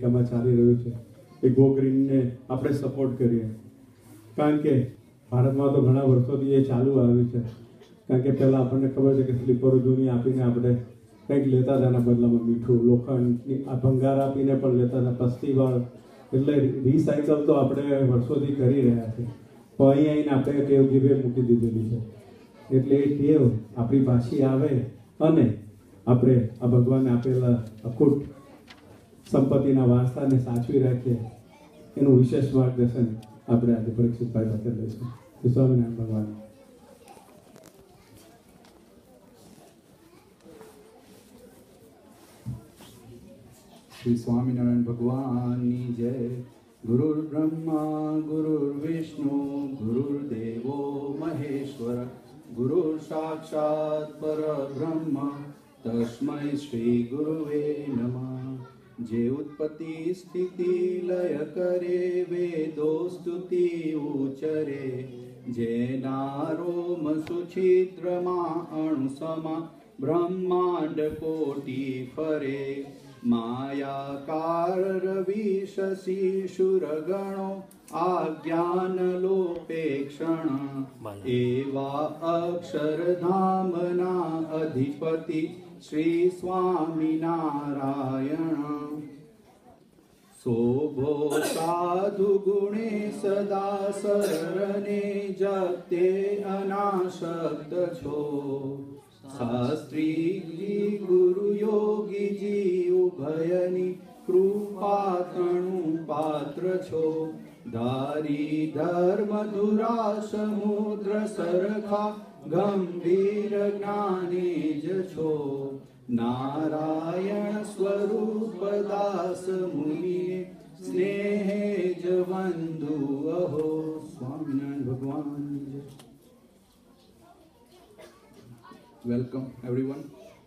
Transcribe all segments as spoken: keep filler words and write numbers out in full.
અમેરિકામાં ચાલી રહ્યું છે એ ગો ગ્રીનને આપણે સપોર્ટ કરીએ. કારણ કે ભારતમાં તો ઘણા વર્ષોથી એ ચાલુ આવ્યું છે. કારણ કે પહેલાં આપણને ખબર છે કે સ્લીપરો જૂની આપીને આપણે કંઈક લેતા હતા એના બદલામાં મીઠું, લોખંડ, આ ભંગાર આપીને પણ લેતા હતા, પસ્તીવાળ. એટલે રિસાયકલ તો આપણે વર્ષોથી કરી રહ્યા છીએ, પણ અહીં આવીને આપણે ટેવ ગીવે મૂકી દીધેલી છે. એટલે એ ટેવ આપણી પાછી આવે અને આપણે આ ભગવાને આપેલા અખૂટ સંપત્તિના વારસાને સાચવી રાખીએ એનું વિશેષ માર્ગદર્શન આપણે આજે પરીક્ષિતભાઈ પાસે લઈશું. સ્વામિનારાયણ ભગવાન. श्री स्वामीनारायण भगवानी जय. गुरुर् ब्रह्मा गुरुर् विष्णु गुरुर्देवो महेश्वर गुरुर् साक्षात् परब्रह्म तस्मै श्री गुरुवे नमः. जे उत्पत्ति स्थिति लय करे वेदो स्तुति उचरे जेनारोम सुछिद्रमा अणुसमा ब्रह्मांड कोटि फरे मायाकार रवि शशि शुरगणो आज्ञान लोपेक्षण एवा अक्षरधामना अधिपति श्री स्वामिनारायण. शोभो साधु गुणे सदा सरने जगते अनाशक्त छो शास्त्री गुरु योगी जी उभयनी कृपा तणु पात्र छो धारी धर्म धुरा समुद्र सरखा गंभीर ज्ञानी ज छो नारायण स्वरूप दास मुनि स्नेहे ज बंधु अहो. स्वामिनारायण भगवान. Welcome everyone.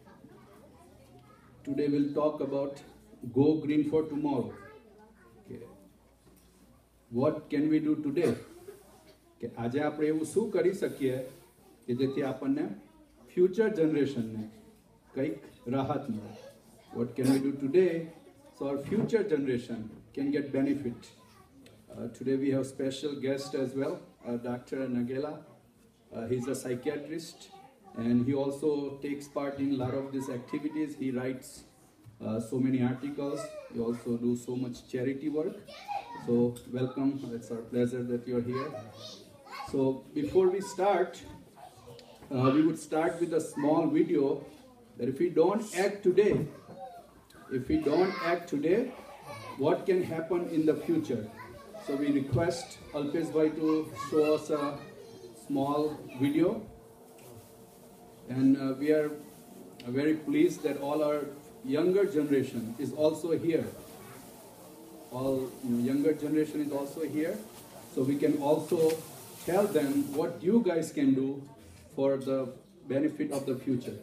Today we'll talk about Go Green for Tomorrow. Okay. What can we do today? કે આજે આપણે એવું શું કરી શકીએ કે જેથી આપણને ફ્યુચર જનરેશનને કંઈક રાહત મળે. What can we do today so our future generation can get benefit? Uh, today we have special guest as well, uh, Doctor Nagela. Uh, he's a psychiatrist. And he also takes part in a lot of these activities. He writes uh, so many articles. He also does so much charity work. So welcome. It's our pleasure that you're here. So before we start, uh, we would start with a small video that if we don't act today, if we don't act today, what can happen in the future? So we request Alpesh Bhai to show us a small video. And uh, we are very pleased that all our younger generation is also here. All you know, younger generation is also here. So we can also tell them what you guys can do for the benefit of the future.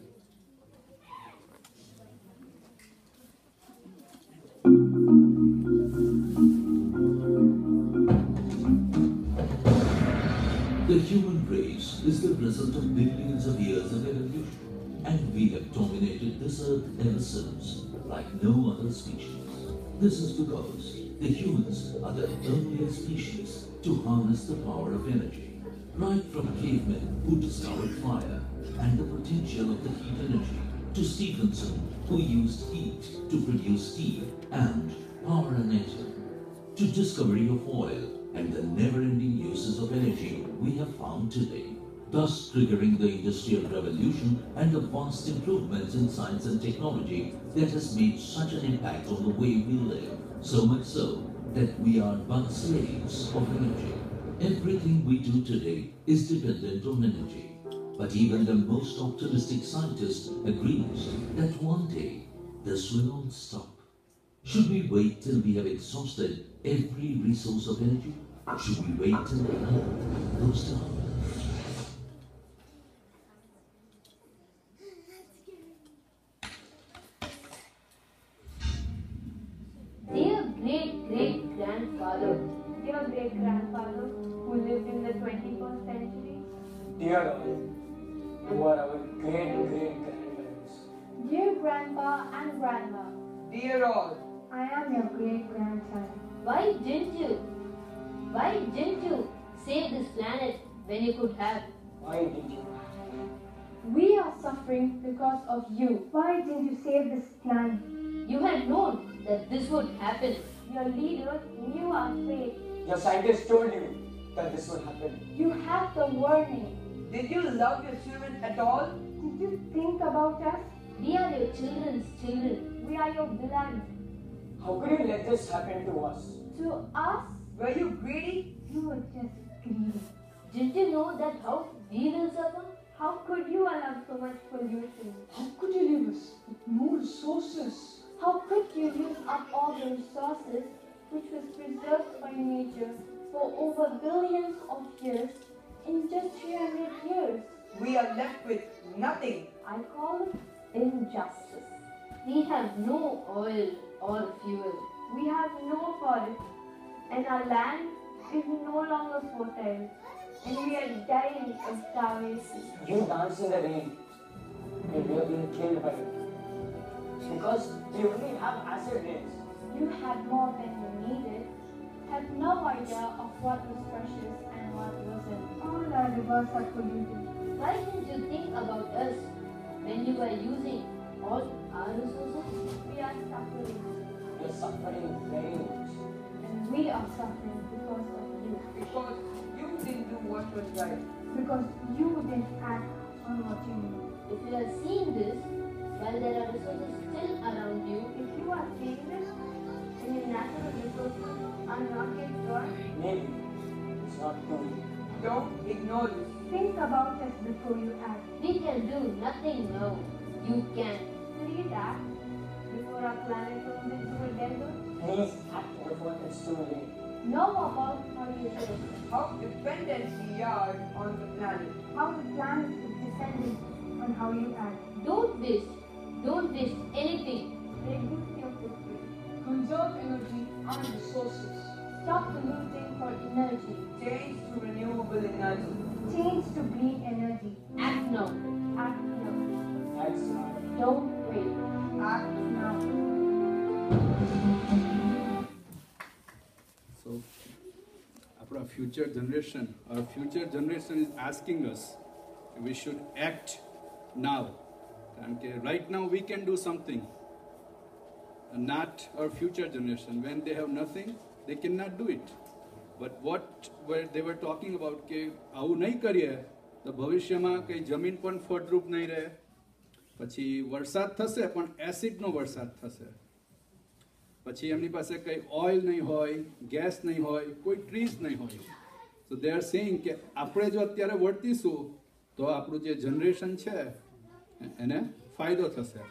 The human race is the result of billions of years of evolution, and we have dominated this earth ever since, like no other species. This is because the humans are the earliest species to harness the power of energy, right from cavemen who discovered fire and the potential of the heat energy, to Stephenson who used heat to produce steam and power an atom, to discovery of oil and the never-ending uses of energy we have found today, thus triggering the Industrial Revolution and the vast improvements in science and technology that has made such an impact on the way we live, so much so that we are but slaves of energy. Everything we do today is dependent on energy, but even the most optimistic scientist agrees that one day this will all stop. Should we wait till we have exhausted every resource of energy? Should we wait till the earth goes down? Dear great-great-grandfather, dear great-grandfather who lived in the twenty-first century, dear all, you are our great-great-grandparents. dear grandpa and grandma, Dear all, I am your great Why didn't you? Why didn't you save this planet when you could have? Why did you? We are suffering because of you. Why didn't you save this planet? You had known that this would happen. Your leaders knew our fate. Your scientists told you that this would happen. You had the warning. Did you love your children at all? Did you think about us? We are your children's children. We are your blood. How could you let this happen to us? To us, Were you greedy? you were just greedy. Didn't you know that how we will suffer? How could you allow so much pollution? How could you leave us with no resources? How could you use up all the resources which was preserved by nature for over billions of years in just three hundred years? We are left with nothing. I call it injustice. We have no oil or fuel. We have no forest, and our land is no longer fertile, and we are dying of starvation. You dance in the rain, and we are being killed by it. Because we only have acid rains. You had more than you needed, had no idea of what was precious and what wasn't. All our rivers are polluted. Why didn't you think about us when you were using all our resources? We are suffering, We are suffering very much. and we are suffering because of you. Because you didn't do what was right. Because you didn't act on what you knew. If you are seeing this, while there are resources still around you, If you are seeing this, and your natural resources are not yet gone, Maybe it's not true. Don't ignore this. think about us before you act. we can do nothing now. You can. Please act before our planet turns into a desert. Please act before it's too late. Know about how you live, How dependent we are on the planet. how the planet is descending on how you act. Don't waste. Don't waste anything. Reduce your footprint. Conserve energy and resources. Stop polluting for energy. Change to renewable energy. Change to green energy. Act now. Act now. That's right. Don't wait. Act Now. So, our future generation, our future generation is asking us, we should act now. Okay, right now we can do something, and not our future generation. When they have nothing, they cannot do it. But what were they were talking about કે આવું નહીં કરીએ તો ભવિષ્યમાં કઈ જમીન પણ ફળદ્રુપ નહીં રહે. પછી વરસાદ થશે પણ એસિડનો વરસાદ થશે. પછી એમની પાસે કઈ ઓઇલ નહીં હોય, ગેસ નહીં હોય, કોઈ ટ્રીઝ નહીં હોય. So they are saying કે આપણે જો અત્યારે વર્તીશું તો આપણું જે જનરેશન છે એને ફાયદો થશે.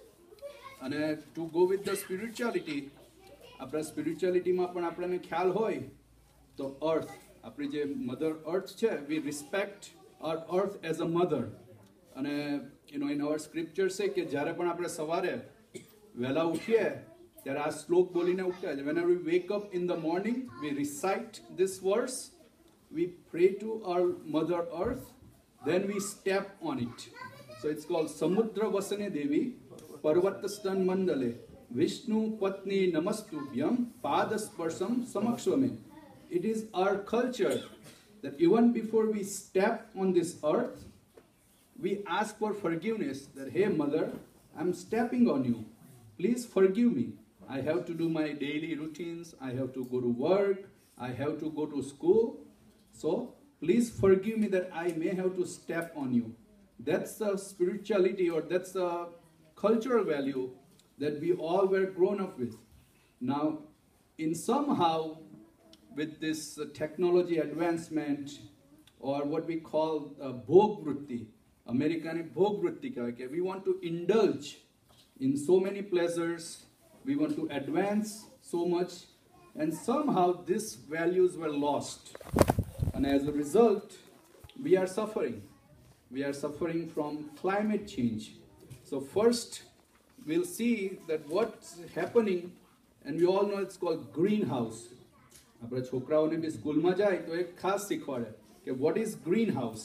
અને to go with the spirituality, આપણા સ્પિરિચ્યુઆલિટીમાં પણ આપણને ખ્યાલ હોય તો અર્થ, આપણી જે મધર અર્થ છે, we respect our earth as a mother. અને you know in our scripture છે કે જ્યારે પણ આપણે સવારે વહેલા ઉઠીએ ત્યારે આ શ્લોક બોલીને ઉઠ્યા છે. Whenever we wake up in the morning, we recite this verse, we pray to our mother earth, then we step on it. So it's called Samudra Vasane Devi Parvatastan Mandale Vishnu Patni Namastubhyam Padasparsam Samakshvame. It is our culture that even before we step on this earth, we ask for forgiveness that, hey mother, I'm stepping on you. Please forgive me. I have to do my daily routines. I have to go to work. I have to go to school. So please forgive me that I may have to step on you. That's the spirituality, or that's the cultural value that we all were grown up with. Now, in somehow, with this uh, technology advancement, or what we call uh, bhog vritti, American bhog vritti, we want to indulge in so many pleasures, we want to advance so much, and somehow these values were lost. And as a result, we are suffering. We are suffering from climate change. So first, we'll see that what's happening, and we all know it's called greenhouse. આપણા છોકરાઓને બી સ્કૂલમાં જાય તો એક ખાસ શીખવાડે કે what is greenhouse.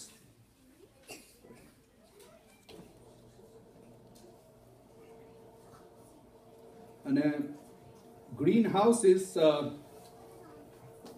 અને greenhouse is uh,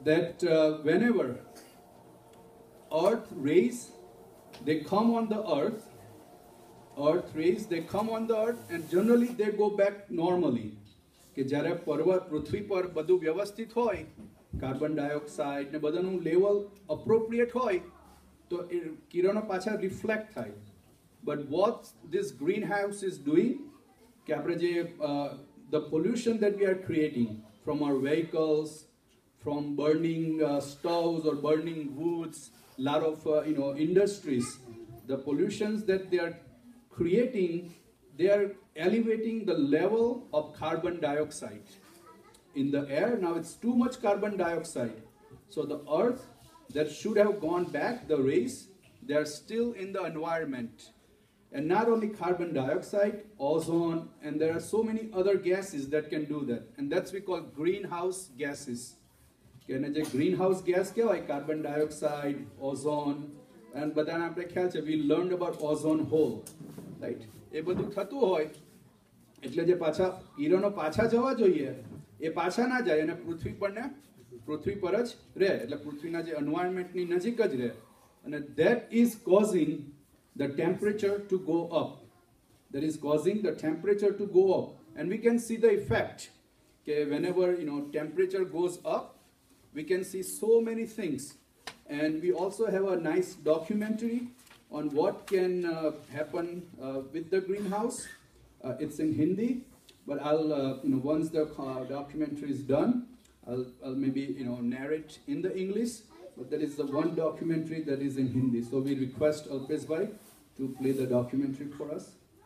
that uh, whenever earth rays, they come on the earth, earth rays, they come on the earth and generally they go back normally. કે જ્યારે પર્વત પૃથ્વી પર બધું વ્યવસ્થિત હોય, કાર્બન ડાયોક્સાઇડ ને બધાનું લેવલ અપ્રોપ્રિએટ હોય તો એ કિરણો પાછા રિફ્લેક્ટ થાય. But what this green house is doing, કે આપણે જે the pollution that we are creating from our vehicles, from burning uh, stoves or burning woods, lot of uh, you know industries, the pollutions that they are creating, they are elevating the level of carbon dioxide in the air. Now it's too much carbon dioxide, so the earth that should have gone back, the rays, they are still in the environment. And not only carbon dioxide, ozone, and there are so many other gases that can do that, and that's we call greenhouse gases. કે એને જે green house gas કહેવાય, carbon dioxide, ozone, અને બધાને આપણે ખ્યાલ છે we learn about ozone hole, right? એ બધું થતું હોય એટલે જે પાછા કિરણો પાછા જવા જોઈએ એ પાછા ના જાય અને પૃથ્વી પર ને પૃથ્વી પર જ રહે, એટલે પૃથ્વીના જે એન્વાયરમેન્ટની નજીક જ રહે, અને that is causing the temperature to go up. That is causing the temperature to go up, and we can see the effect. Okay, whenever you know temperature goes up, we can see so many things, and we also have a nice documentary on what can uh, happen uh, with the greenhouse. Uh, it's in Hindi, but I'll uh, you know once the uh, documentary is done, I'll, I'll maybe you know narrate in the English. But there is the one documentary that is in Hindi, so we request Alpesh bhai to play the documentary for us.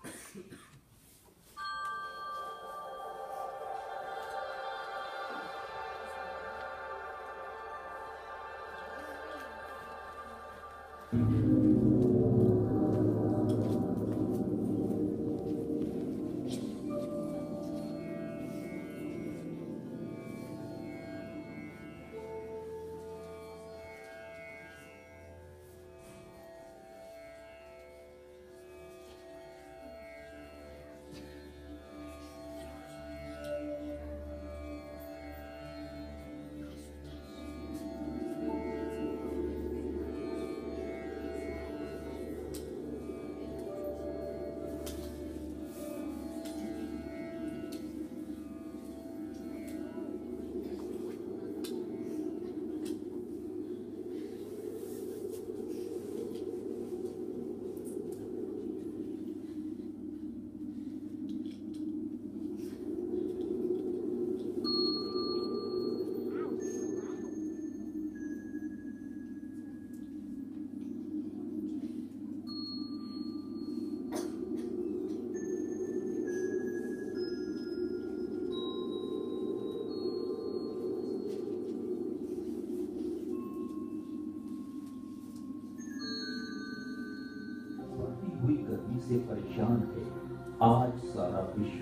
हुई गर्मी से परेशान है आज सारा विश्व।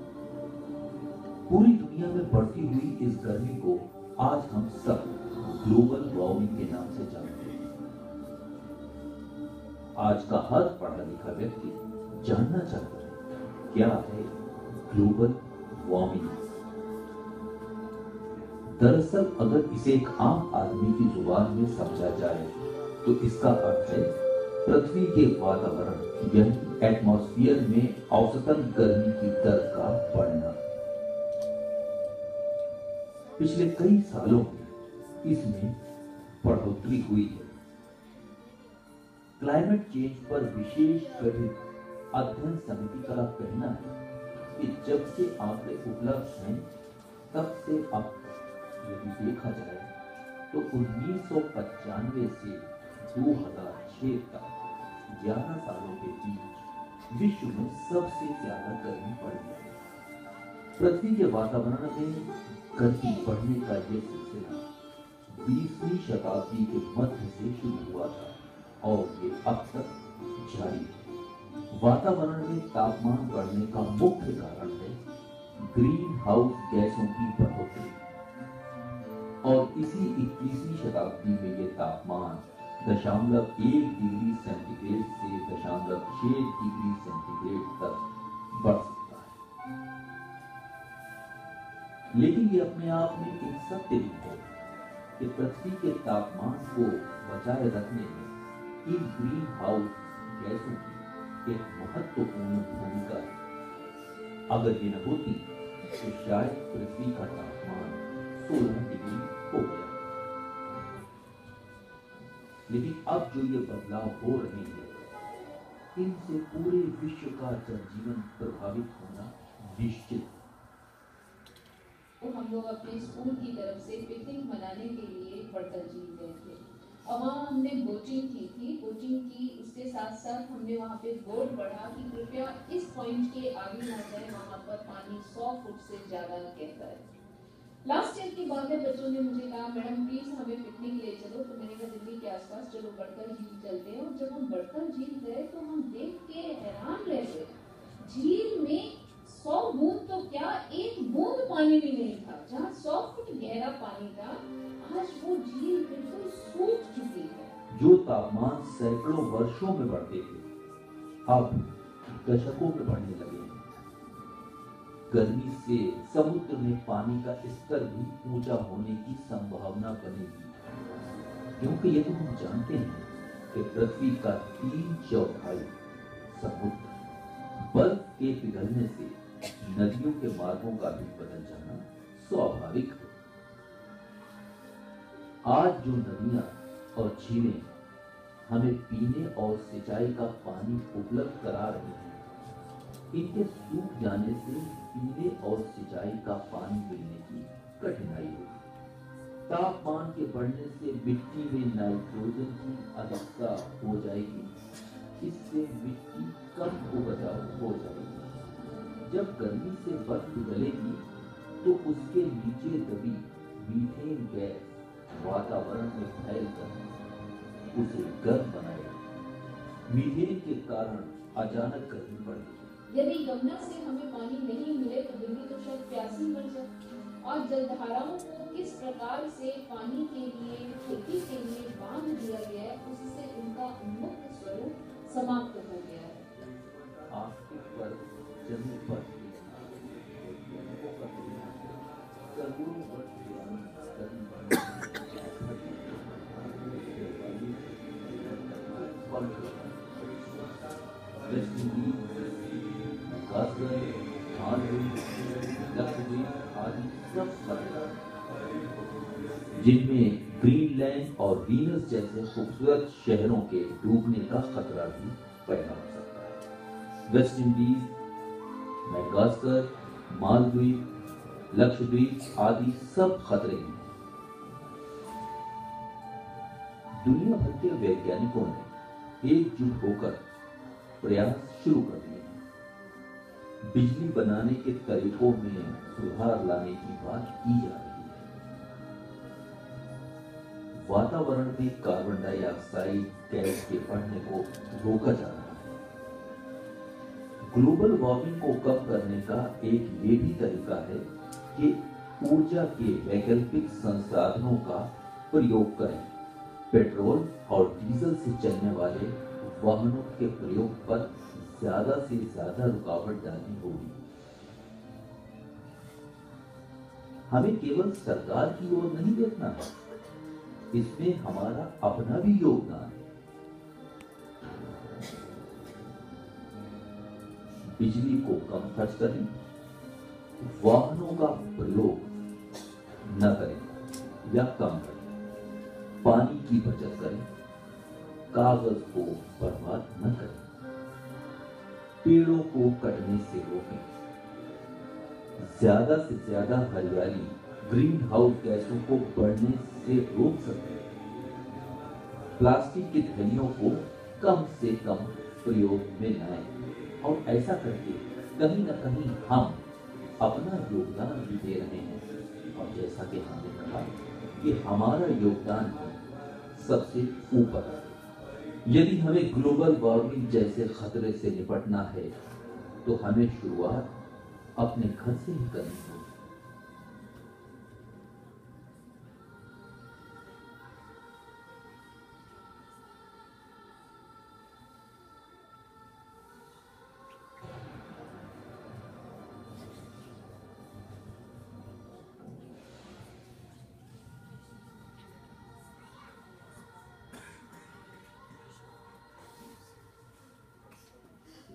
पूरी दुनिया में बढ़ती हुई इस गर्मी को आज हम सब ग्लोबल वार्मिंग के नाम से जानते हैं। आज का हर पढ़ा लिखा व्यक्ति जानना चाहता है क्या है ग्लोबल वार्मिंग। दरअसल अगर इसे एक आम आदमी की जुबान में समझा जाए तो इसका अर्थ है पृथ्वी के वातावरण यानी एटमॉस्फेयर में औसतन गर्मी की दर का बढ़ना। पिछले कई सालों में इसमें बढ़ोतरी हुई है। क्लाइमेट चेंज पर विशेष गठित अध्ययन समिति का कहना है कि जब से आंकड़े उपलब्ध हैं तब से अब यदि देखा जाए तो उन्नीस सौ पचानवे से दो हज़ार छह तक ग्यारह सालों के बीच विश्व में सबसे ज्यादा गर्मी पड़ी है। पृथ्वी के वातावरण में गर्मी बढ़ने का यह सिलसिला बीसवीं शताब्दी के मध्य से शुरू हुआ था और ये अब तक जारी है। वातावरण में तापमान बढ़ने का मुख्य कारण है ग्रीन हाउस गैसों की बढ़ोतरी और इसी इक्कीसवीं शताब्दी में ये तापमान दशमलव एक डिग्री सेंटीग्रेड से दशमलव छह डिग्री सेंटीग्रेड तक बढ़ सकता है। लेकिन ये अपने आप में एक सत्य भी है कि पृथ्वी के तापमान को बचाए रखने में इन ग्रीन हाउस गैसों की एक महत्वपूर्ण भूमिका है। अगर ये न होती तो शायद पृथ्वी का तापमान सोलह डिग्री हो गया। लेकिन अब जो ये बदलाव हो रहे हैं, इनसे पूरे विश्व का जनजीवन प्रभावित होना निश्चित है। तो हम लोग अपने स्कूल की तरफ से पिकनिक मनाने के लिए बड़कल झील गए थे और वहाँ हमने बोटिंग की थी। बोटिंग की उसके साथ साथ हमने वहाँ पे बोर्ड पढ़ा कि कृपया इस पॉइंट के आगे ना जाए, वहाँ पर पानी सौ फुट से ज्यादा गहरा है। लास्ट ईयर की बात है, बच्चों ने मुझे कहा मैडम प्लीज हमें पिकनिक ले चलो। तो मैंने कहा दिल्ली के आसपास चलो बड़कल झील चलते हैं। और जब हम बड़कल झील गए तो हम देख के हैरान रह गए, झील में सौ बूंद तो क्या एक बूंद पानी भी नहीं था। जहाँ सौ फुट गहरा पानी था, आज वो झील बिल्कुल सूख चुकी है। जो तापमान सैकड़ों वर्षों में बढ़ते थे, अब दशकों में बढ़ने लगे हैं। गर्मी से समुद्र में पानी का स्तर भी ऊंचा होने की संभावना बनेगी, क्योंकि ये तो हम जानते हैं कि पृथ्वी का तीन चौथाई समुद्र बर्फ के पिघलने से नदियों के मार्गों का भी बदल जाना स्वाभाविक है। आज जो नदियां और झीलें हमें पीने और सिंचाई का पानी उपलब्ध करा रही हैं, इनके सूख जाने से पीने और सिंचाई का पानी मिलने की कठिनाई होगी। तापमान के बढ़ने से मिट्टी में नाइट्रोजन की अधिकता हो जाएगी, इससे मिट्टी कम उपजाऊ हो जाएगी। जब गर्मी से बर्फ पिघलेगी तो उसके नीचे दबी मीथेन गैस वातावरण में फैलकर उसे गर्म बनाएगी। मीथेन के कारण अचानक गर्मी बढ़ेगी। यदि गंगा से हमें पानी नहीं मिले तो दिल्ली तो शायद प्यासी मर जाए। और जलधाराओं को किस प्रकार से पानी के लिए, खेती के लिए बांध दिया गया है, उससे उनका उन्मुक्त स्वरूप समाप्त हो गया है। आपके पर जमीन पर करोड़ों वर्ष जिनमें ग्रीनलैंड और वीनस जैसे खूबसूरत शहरों के डूबने का खतरा भी पैदा हो सकता है। West Indies, Madagascar, Maldives, Lakshadweep आदि सब खतरे में। दुनिया भर के वैज्ञानिकों ने एकजुट होकर प्रयास शुरू कर दिए हैं। बिजली बनाने के तरीकों में सुधार लाने की बात की जा रही है। वातावरण में कार्बन डाइऑक्साइड गैस के बढ़ने को रोका जा रहा है। ग्लोबल वार्मिंग को कम करने का एक ये भी तरीका है कि ऊर्जा के वैकल्पिक संसाधनों का प्रयोग करें। पेट्रोल और डीजल से चलने वाले वाहनों के प्रयोग पर ज्यादा से ज्यादा रुकावट डालनी होगी। हमें केवल सरकार की ओर नहीं देखना है, इसमें हमारा अपना भी योगदान है। बिजली को कम खर्च करें, वाहनों का प्रयोग न करें या कम करें, पानी की बचत करें, कागज को बर्बाद न करें, पेड़ों को कटने से रोकें, ज्यादा से ज्यादा हरियाली ग्रीन हाउस गैसों को बढ़ने से रोक सकते हैं। प्लास्टिक की थैलियों को कम से कम प्रयोग में लाएं और ऐसा करके कहीं न कहीं हम अपना योगदान भी दे रहे हैं। और जैसा कि हमने कहा कि हमारा योगदान सबसे ऊपर है। यदि हमें ग्लोबल वार्मिंग जैसे खतरे से निपटना है तो हमें शुरुआत अपने घर से ही करनी होगी।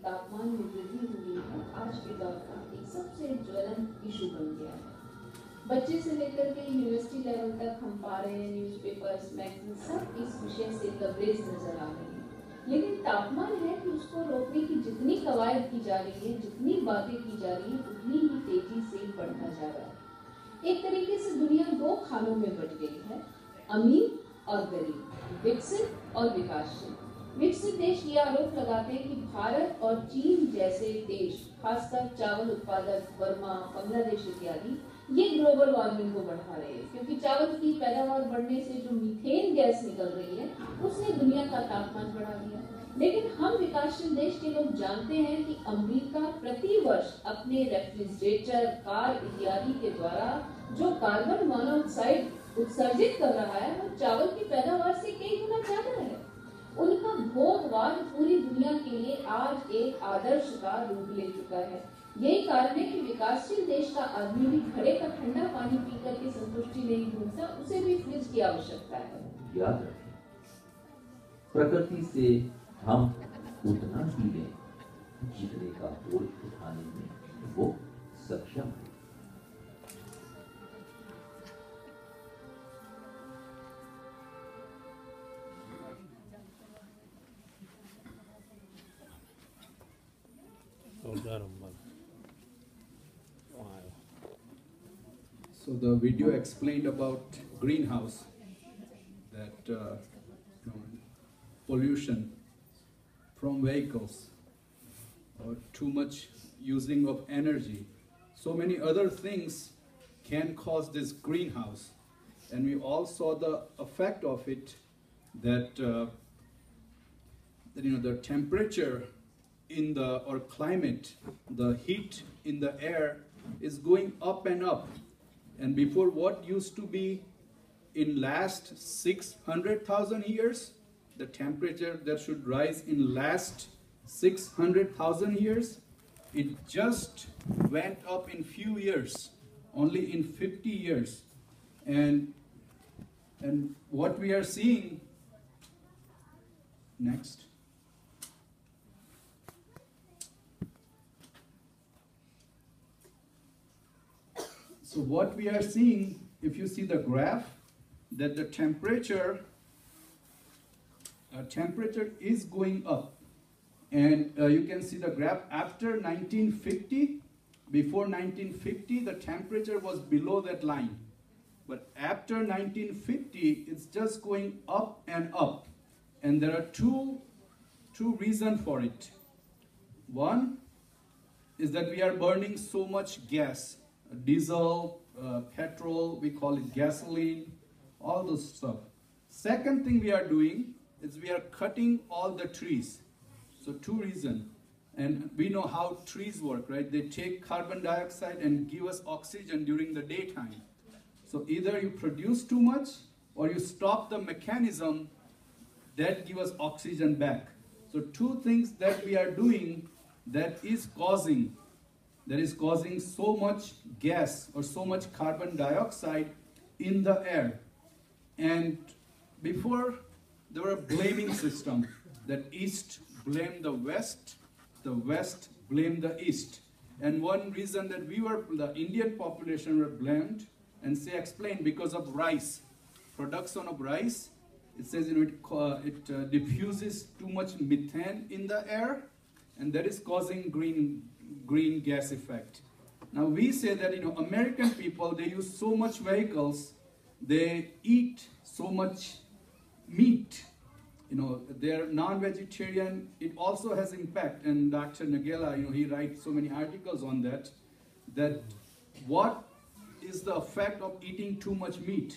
तापमान में वृद्धि हुई है आज के दौर का एक सबसे ज्वलंत इशू बन गया है। बच्चे से लेकर के यूनिवर्सिटी लेवल तक हम पा रहे हैं न्यूज़पेपर्स, मैगजीन सब इस विषय से लबरेज नजर आ रहे हैं। लेकिन तापमान है कि उसको रोकने की जितनी कवायद की जा रही है, जितनी बातें की जा रही है, उतनी ही तेजी से बढ़ता जा रहा है। एक तरीके से दुनिया दो खानों में बट गई है, अमीर और गरीब, विकसित और विकासशील। विकसित देश ये आरोप लगाते हैं कि भारत और चीन जैसे देश, खासकर चावल उत्पादक बर्मा, बांग्लादेश इत्यादि, ये ग्लोबल वार्मिंग को बढ़ा रहे हैं, क्योंकि चावल की पैदावार बढ़ने से जो मीथेन गैस निकल रही है उसने दुनिया का तापमान बढ़ा दिया। लेकिन हम विकासशील देश के लोग जानते हैं कि अमेरिका प्रति वर्ष अपने रेफ्रिजरेटर, कार इत्यादि के द्वारा जो कार्बन मोनोऑक्साइड उत्सर्जित कर रहा है वो चावल की पैदावार से कई गुना ज्यादा है। उनका भोगवाद पूरी दुनिया के लिए आज एक आदर्श का रूप ले चुका है। यही कारण है कि विकासशील देश का आदमी भी घड़े का ठंडा पानी पीकर के संतुष्टि नहीं ढूंढता, उसे भी फ्रिज की आवश्यकता है। याद रखें, प्रकृति से हम उतना ही लें जितने का बोझ उठाने में वो सक्षम है। So the video explained about greenhouse, that uh, you know, pollution from vehicles or too much using of energy. So many other things can cause this greenhouse, and we all saw the effect of it. That, uh, that you know the temperature in the or climate, the heat in the air is going up and up. And before, what used to be in last six hundred thousand years, the temperature that should rise in last six hundred thousand years, it just went up in few years, only in fifty years. And, and what we are seeing next. So what we are seeing, if you see the graph, that the temperature, uh, temperature is going up. And uh, you can see the graph after nineteen fifty, before nineteen fifty, the temperature was below that line. But after nineteen fifty, it's just going up and up. And there are two, two reasons for it. One is that we are burning so much gas. Diesel, uh, petrol, we call it gasoline, all those stuff. Second thing we are doing is we are cutting all the trees. So two reasons. And we know how trees work, right? They take carbon dioxide and give us oxygen during the daytime. So either you produce too much or you stop the mechanism that give us oxygen back. So two things that we are doing that is causing that is causing so much gas or so much carbon dioxide in the air. And before, there were a blaming system, that East blamed the West, the West blamed the East. And one reason that we were, the Indian population were blamed, and say explained because of rice, production of rice. It says, you know, it, uh, it uh, diffuses too much methane in the air, and that is causing green green gas effect. Now we say that, you know, American people, they use so much vehicles, they eat so much meat, you know, they're non-vegetarian. It also has impact, and Doctor Nagela, you know, he writes so many articles on that, that what is the effect of eating too much meat.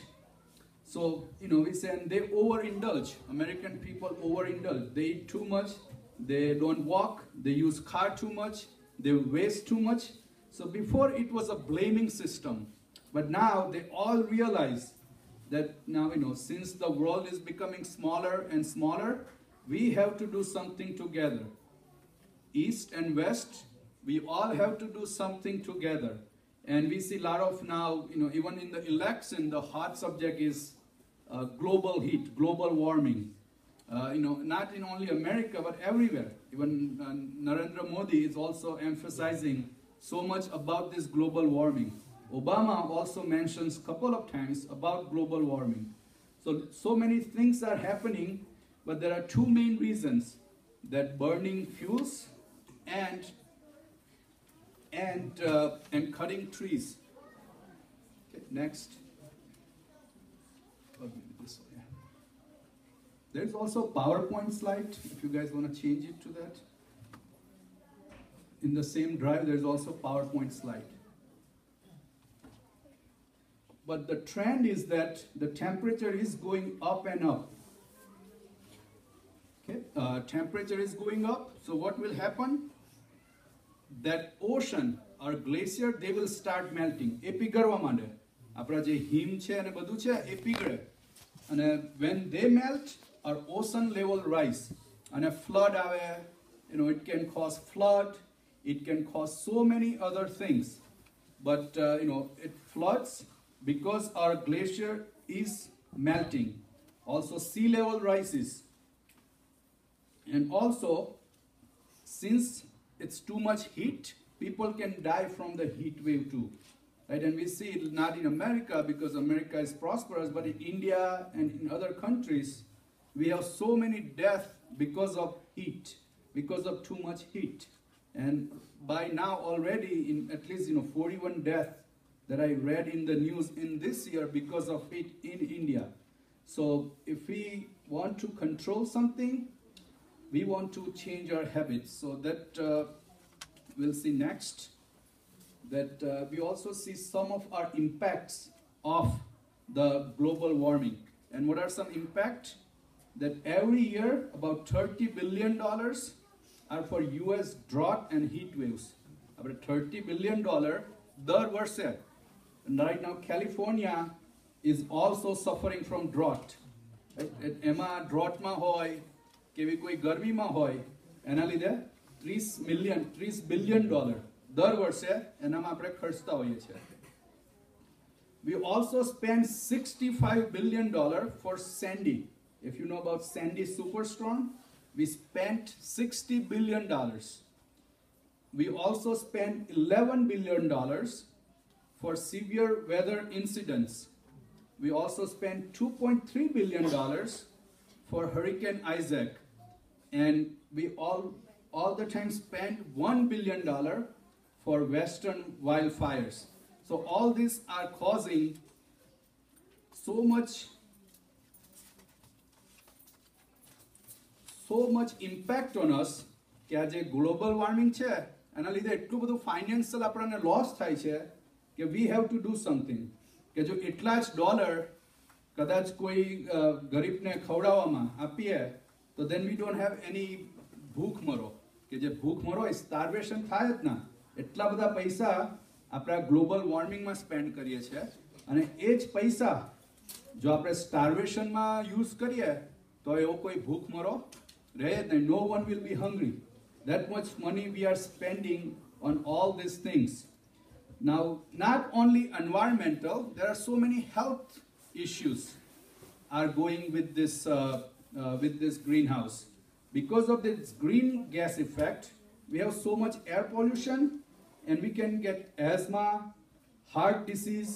So, you know, we say, and they overindulge. American people overindulge. They eat too much, they don't walk, they use car too much, they waste too much. So before it was a blaming system, but now they all realize that now, you know, since the world is becoming smaller and smaller, we have to do something together. East and West, we all have to do something together. And we see a lot of now, you know, even in the election, the hot subject is uh, global heat, global warming. uh, you know, not in only America, but everywhere. Even uh, Narendra Modi is also emphasizing so much about this global warming. Obama also mentions a couple of times about global warming. So, so many things are happening, but there are two main reasons: that burning fuels and and uh, and cutting trees. Okay, next. Oh, this one, yeah. There's also a PowerPoint slide, if you guys want to change it to that. In the same drive, there's also a PowerPoint slide. But the trend is that the temperature is going up and up. Okay, uh, temperature is going up. So what will happen? That ocean or glacier, they will start melting. એ પીગળવા માંડે. આપણા જે હિમ છે અને બધું છે એ પીગળે. અને when they melt, our ocean level rise. And a flood આવે, you know, it can cause flood. It can cause so many other things. But uh, you know, it floods because our glacier is melting. Also sea level rises. And also, since it's too much heat, people can die from the heat wave too. Right? And we see it not in America because America is prosperous, but in India and in other countries, we have so many deaths because of heat, because of too much heat. And by now already, in at least you know forty-one deaths that I read in the news in this year because of heat in India. So if we want to control something, we want to change our habits. So that uh, we'll see next. That uh, we also see some of our impacts of the global warming. And what are some impacts? That every year about thirty billion dollars are for U S drought and heat waves. About thirty billion dollars દર વર્ષે. And right now California is also suffering from drought. Right? એમાં drought માં હોય કેવી કોઈ ગરમીમાં હોય એના લીધે ત્રીસ મિલિયન ત્રીસ બિલિયન ડોલર દર વર્ષે એનામાં આપણે ખર્ચતા હોઈએ છીએ. We also spend sixty-five billion dollars for Sandy. If you know about Sandy superstorm, we spent sixty billion dollars. We also spent eleven billion dollars for severe weather incidents. We also spent two point three billion dollars for Hurricane Isaac. And we all, all the time spend one billion dollars for western wildfires. So all these are causing so much so much impact on us કે આ જે global warming છે એના લીધે એટલું બધું financial આપણને loss થાય છે કે we have to do something. કે જો એટલા જ ડોલર કદાચ કોઈ ગરીબને ખવડાવવામાં આપીએ તો then we don't have any ભૂખ મરો. કે જે ભૂખ મરો એ સ્ટાર્વેશન થાય જ ના. એટલા બધા પૈસા આપણા ગ્લોબલ વોર્મિંગમાં સ્પેન્ડ કરીએ છીએ અને એ જ પૈસા જો આપણે સ્ટાર્વેશનમાં યુઝ કરીએ તો એવો કોઈ ભૂખ મરો રહે જ નહીં. No one will be hungry. That much money we are spending on all these things. Now, not only environmental, there are so many health issues are going with this uh, uh, with this greenhouse. Because of this green gas effect, we have so much air pollution, and we can get asthma, heart disease.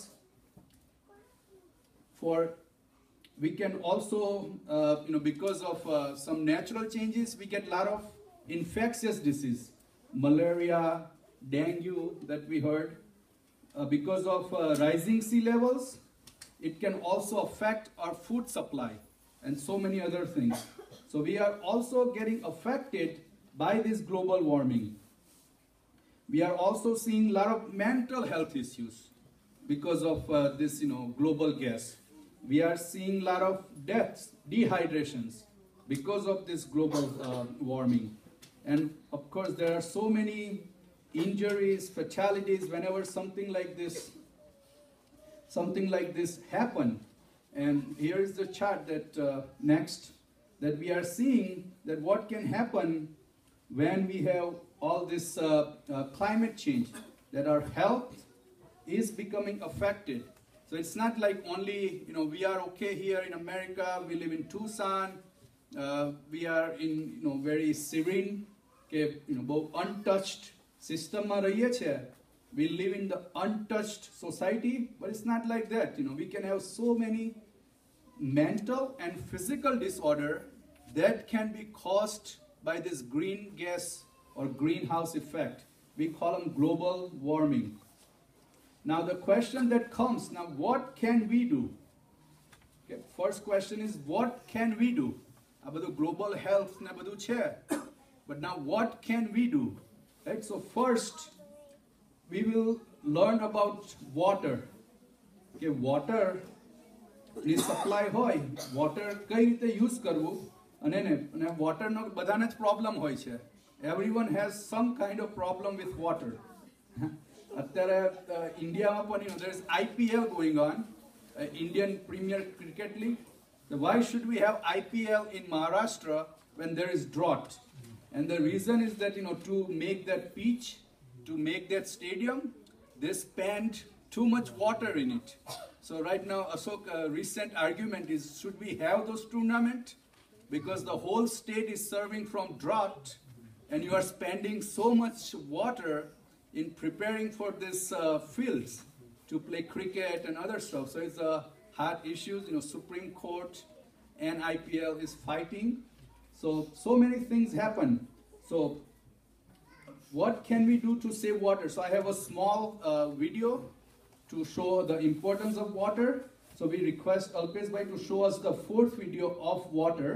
For we can also, uh, you know, because of uh, some natural changes, we get a lot of infectious disease, malaria, dengue that we heard. Uh, because of uh, rising sea levels, it can also affect our food supply and so many other things. So we are also getting affected by this global warming. We are also seeing a lot of mental health issues because of uh, this, you know, global gas. We are seeing a lot of deaths, dehydrations because of this global uh, warming. And of course, there are so many injuries, fatalities whenever something like this, something like this happen. And here is the chart that uh, next, that we are seeing that what can happen when we have all this uh, uh, climate change, that our health is becoming affected. So it's not like only, you know, we are okay here in America, we live in Tucson, uh, we are in, you know, very serene, કે, you know, બહુ untouched system માં રહીએ છીએ. We live in the untouched society, but it's not like that. You know, we can have so many mental and physical disorder that can be caused by this green gas or greenhouse effect. We call them global warming. Now the question that comes, now what can we do? Okay, first question is, what can we do? આ બધું global health ને બધું છે. But now what can we do? Right? So first, we will learn about water. Okay, water ની supply હોય, water કઈ રીતે use કરવું, અને ને અને water નો બધાને જ problem હોય છે. Everyone has some kind of problem with water. અત્યારે ઇન્ડિયામાં પણ, you know, there is I P L going on, uh, Indian Premier Cricket League. So why should we have I P L in Maharashtra when there is drought? And the reason is that, you know, to make that pitch, to make that stadium, they spend too much water in it. So right now, Ashok, uh, recent argument is, should we have those tournament? Because the whole state is serving from drought, and you are spending so much water in preparing for these uh, fields to play cricket and other stuff. So it's a hard issue. You know, Supreme Court and I P L is fighting. So, so many things happen. So, what can we do to save water? So I have a small uh, video to show the importance of water. So we request Alpesh Bhai to show us the fourth video of water.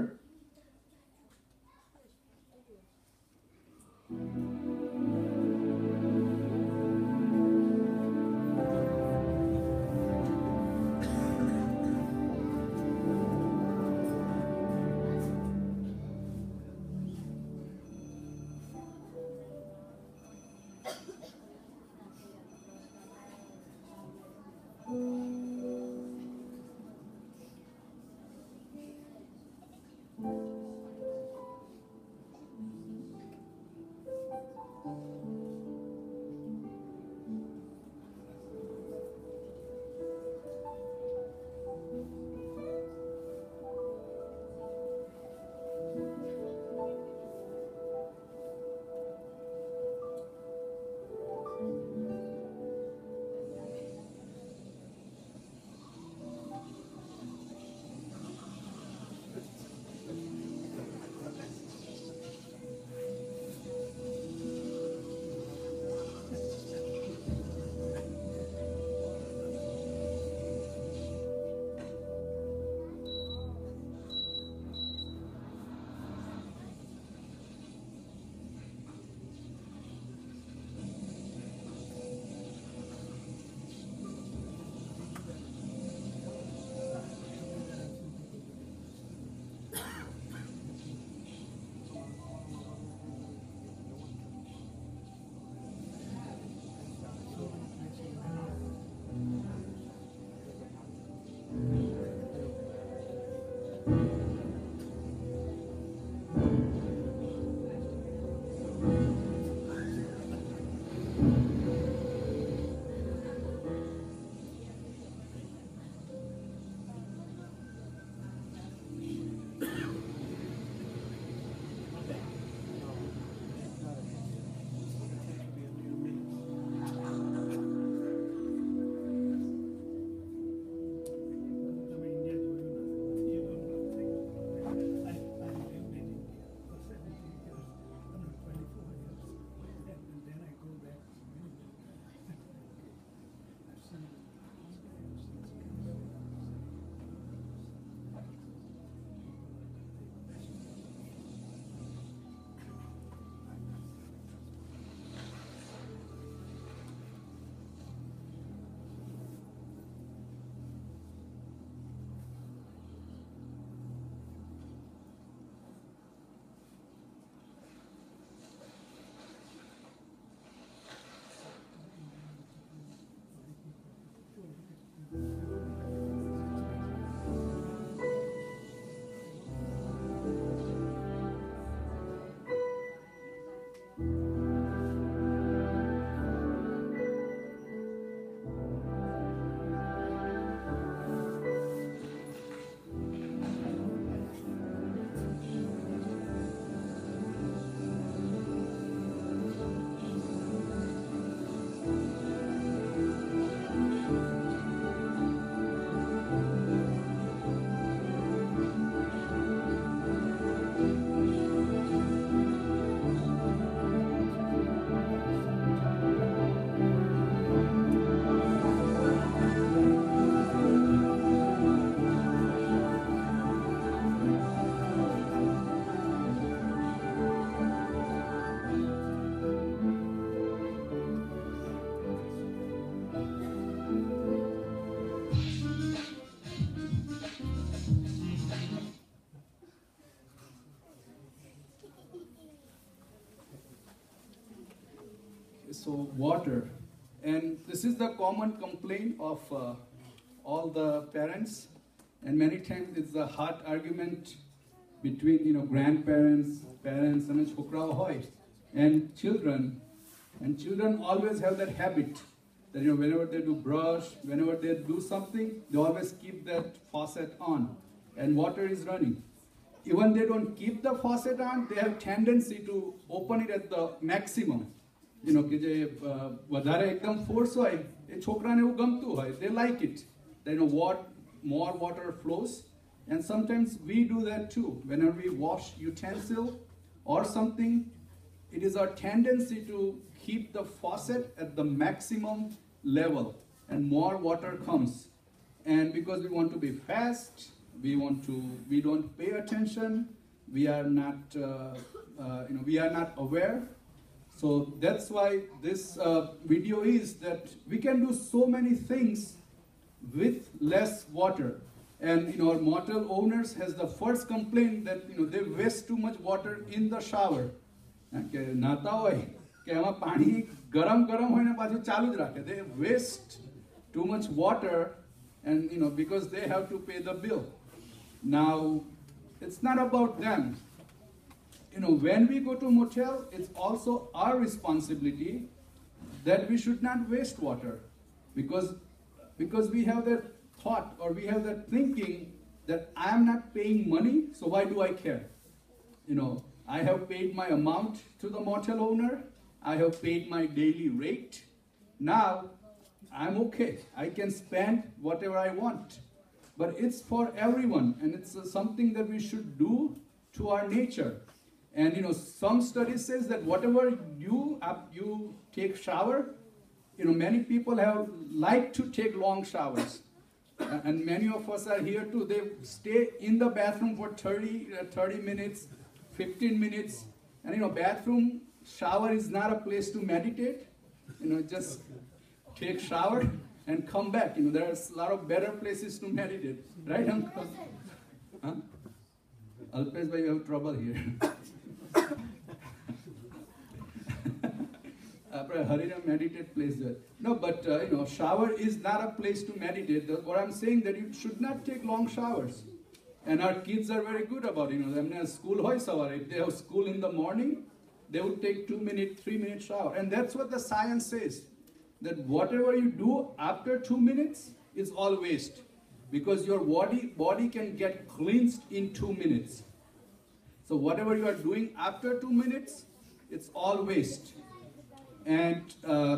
so water, and this is the common complaint of uh, all the parents, and many times it's a hot argument between, you know, grandparents, parents, and chokra hoy, and children. And children always have that habit that, you know, whenever they do brush, whenever they do something, they always keep that faucet on, and water is running. Even they don't keep the faucet on, they have tendency to open it at the maximum. You know, કે જે વધારે એકદમ force હોય, એ છોકરાને એવું ગમતું હોય, they like it. They know what more water flows, and sometimes we do that too. Whenever we wash utensil or something, it is our tendency to keep the faucet at the maximum level, and more water comes. And because we want to be fast, we want to, we don't pay attention, we are not, uh, uh, you know, we are not aware. So that's why this uh, video is that we can do so many things with less water. And, you know, our motel owners has the first complaint that, you know, they waste too much water in the shower. કે નાતા હોય કે એમાં પાણી ગરમ ગરમ હોય ને પાછું ચાલુ જ રાખે. They waste too much water, and, you know, because they have to pay the bill. Now, it's not about them. You know, when we go to motel, it's also our responsibility that we should not waste water, because because we have that thought, or we have that thinking that I am not paying money, so why do I care? You know, I have paid my amount to the motel owner, I have paid my daily rate. Now I'm okay, I can spend whatever I want. But it's for everyone, and it's uh, something that we should do to our nature. And, you know, some studies says that whatever you uh, you take shower, you know, many people have like to take long showers, uh, and many of us are here too. They stay in the bathroom for thirty, uh, thirty minutes, fifteen minutes, and, you know, bathroom shower is not a place to meditate. You know, just take shower and come back. You know, there's a lot of better places to meditate, right, Uncle? Huh? Alpesh bhai, you have trouble here. Harina meditate place there. No, but uh, you know, shower is not a place to meditate. The, what I'm saying that you should not take long showers. And our kids are very good about it. You know, they have school hoy saware. If they have school in the morning, they would take two minute, three minute shower. And that's what the science says. That whatever you do after two minutes is all waste. Because your body, body can get cleansed in two minutes. So whatever you are doing after two minutes, it's all waste. And, uh,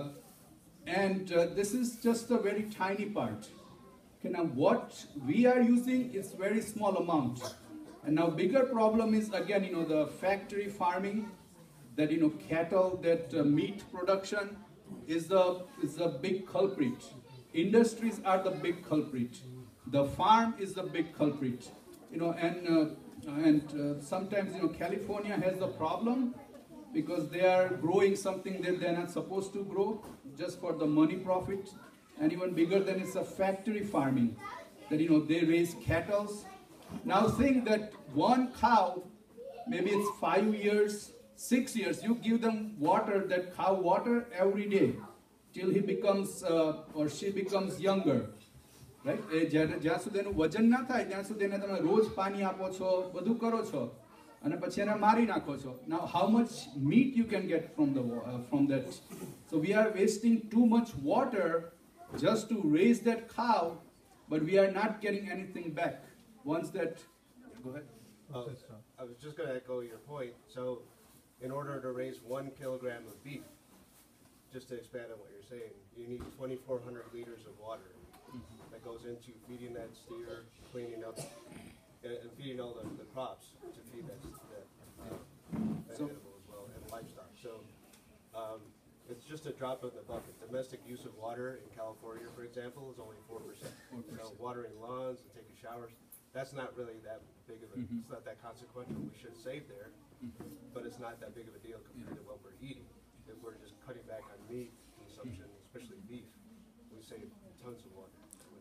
and uh, this is just a very tiny part. Okay, now what we are using is very small amount. And now bigger problem is, again, you know, the factory farming, that, you know, cattle, that uh, meat production is the, is the big culprit. Industries are the big culprit. The farm is the big culprit. You know, and, uh, and uh, sometimes, you know, California has the problem because they are growing something that they're not supposed to grow just for the money profit. And even bigger than it's a factory farming, that, you know, they raise cattle. Now think that one cow, maybe it's five years, six years, you give them water, that cow water every day, till he becomes, uh, or she becomes younger. Right? જ્યાં સુધી એનું વજન ના થાય ત્યાં સુધી એને તમે રોજ પાણી આપો છો, બધું કરો છો, અને પછી એને મારી નાખો છો. Now how much meat you can get from the uh, from that? So we are wasting too much water just to raise that cow, but we are not getting anything back. Once that, go ahead. Uh, I was just going to echo your point. So in order to raise one kilogram of beef, just to expand on what you're saying, you need twenty-four hundred liters of water. Mm-hmm. That goes into feeding that steer, cleaning up, and, and feeding all the, the crops to feed that, that, uh, that So- animal as well, and livestock. So um, it's just a drop in the bucket. Domestic use of water in California, for example, is only four percent. You know, watering lawns and taking showers, that's not really that big of a, Mhm. it's not that consequential. We should save there, but it's not that big of a deal compared to what we're eating. If we're just cutting back on meat consumption, especially beef, we save tons of water.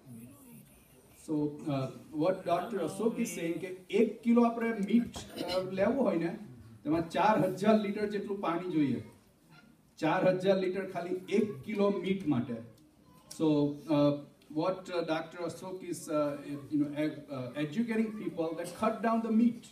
So uh, what Doctor Ashok is saying કે એક kilo આપણે meet લેવું હોય ને તેમાં ચાર હજાર litre જેટલું પાણી જોઈએ. ચાર હજાર લીટર ખાલી એક કિલો મીટ માટે. So uh, what uh, Doctor Ashok is uh, you know ed- uh, educating people that cut down the meat.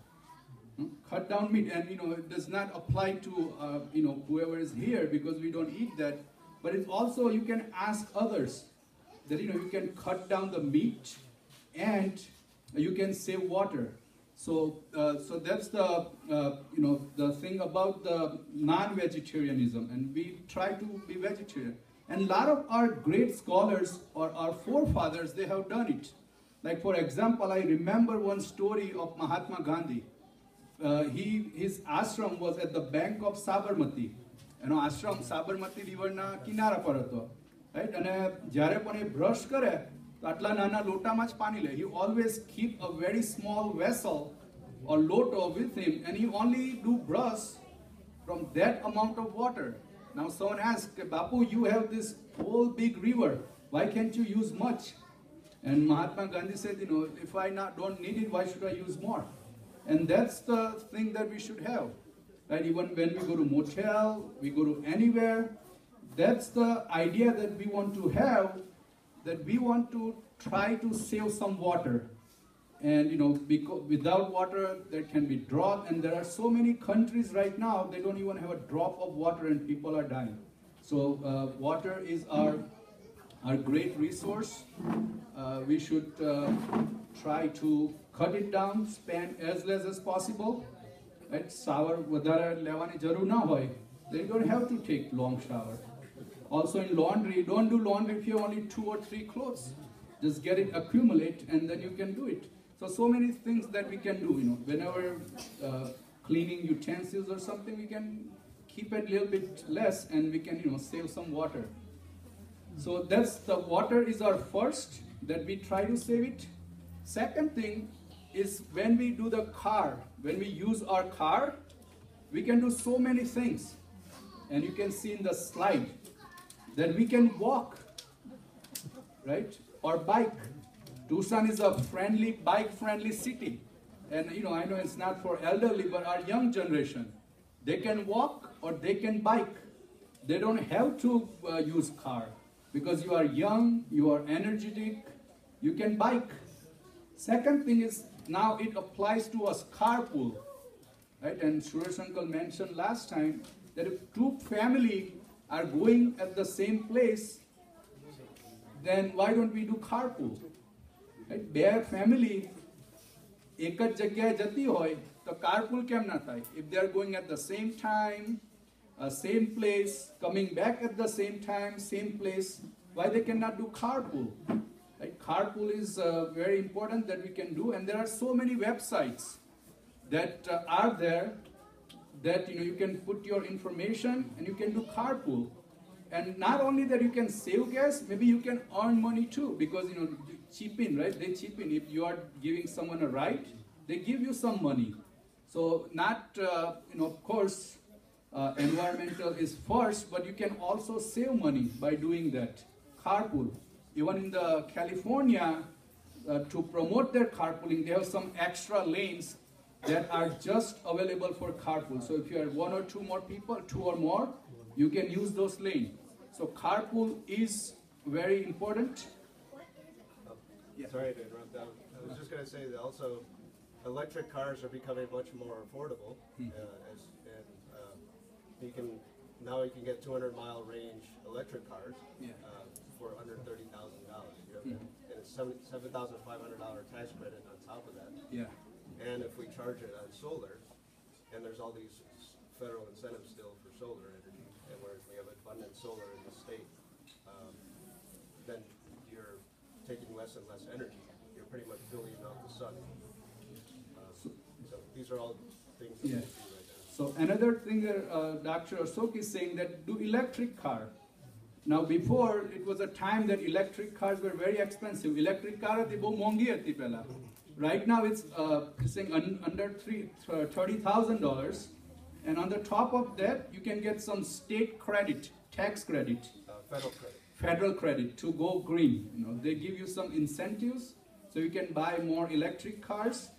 Hmm? Cut down meat, and you know it does not apply to uh, you know whoever is here because we don't eat that. But it's also you can ask others that you know you can cut down the meat and you can save water. So uh, so that's the uh, you know the thing about the non-vegetarianism, and we try to be vegetarian. And a lot of our great scholars or our forefathers, they have done it. Like for example, I remember one story of Mahatma Gandhi. Uh, he his ashram was at the bank of Sabarmati. એનો આશ્રમ સાબરમતી રિવરના કિનારા પર હતો, right. અને જ્યારે પણ એ brush કરે તો આટલા નાના લોટામાં જ પાણી લે. He always keep a very small vessel or loto with him, and he only do brush from that amount of water. Now someone asked, Bapu, you have this whole big river, why can't you use much? And Mahatma Gandhi said, you know, if I not don't need it, why should I use more? And that's the thing that we should have. Right? Even when we go to motel, we go to anywhere, that's the idea that we want to have, that we want to try to save some water. And you know, because without water there can be drought, and there are so many countries right now they don't even have a drop of water and people are dying. So uh, water is our our great resource. Uh, we should uh, try to cut it down, spend as less as possible. Right? Shower વધારે લેવાની જરૂર ના હોય, then you don't have to take long shower. Also in laundry, don't do laundry if you have only two or three clothes. Just get it accumulate and then you can do it. So so many things that we can do. You know, whenever uh, cleaning utensils or something, we can keep it a little bit less and we can you know save some water. So that's the water is our first that we try to save it. Second thing is when we do the car, when we use our car, we can do so many things. And you can see in the slide that we can walk, right? Or bike. Tucson is a friendly, bike-friendly city. And you know, I know it's not for elderly, but our young generation, they can walk or they can bike. They don't have to uh, use car because you are young, you are energetic, you can bike. Second thing is now it applies to us carpool, right? And Suresh uncle mentioned last time that if two family are going at the same place, then why don't we do carpool? Right? બે family એક જ જગ્યાએ જતી હોય તો carpool કેમ ના થાય? If they are going at the same time, uh, same place, coming back at the same time, same place, why they cannot do carpool? Right? Carpool is uh, very important that we can do, and there are so many websites that uh, are there that you know you can put your information and you can do carpool. And not only that you can save gas, maybe you can earn money too, because you know chip in, right? They chip in. If you are giving someone a ride, they give you some money. So not uh, you know of course uh, environmental is first, but you can also save money by doing that carpool. Even in the California, uh, to promote their carpooling, they have some extra lanes that are just available for carpool. So if you are one or two more people, two or more, you can use those lanes. So carpool is very important. Yeah. Sorry to interrupt. I I was just going to say that also electric cars are becoming much more affordable. Hmm. Uh, as, and uh, you can now you can get two hundred mile range electric cars Yeah. uh, for under thirty thousand dollars. You know, Hmm. and, and it's seven thousand five hundred dollar tax credit on top of that. Yeah. And if we charge it on solar, and there's all these s- federal incentives still for solar energy, and where we have abundant solar in the state, um, then you're taking less and less energy. You're pretty much filling out the sun. Uh, so these are all things that Yeah. we do right now. So another thing that uh, Doctor Ashok is saying that do electric car. Now before it was a time that electric cars were very expensive. Electric car હતી બહુ મોંઘી હતી પહેલા. Right now it's uh, it's saying un, under three, thirty thousand dollars, and on the top of that you can get some state credit, tax credit, Uh, federal credit. federal credit to go green. You know, they give you some incentives so you can buy more electric cars.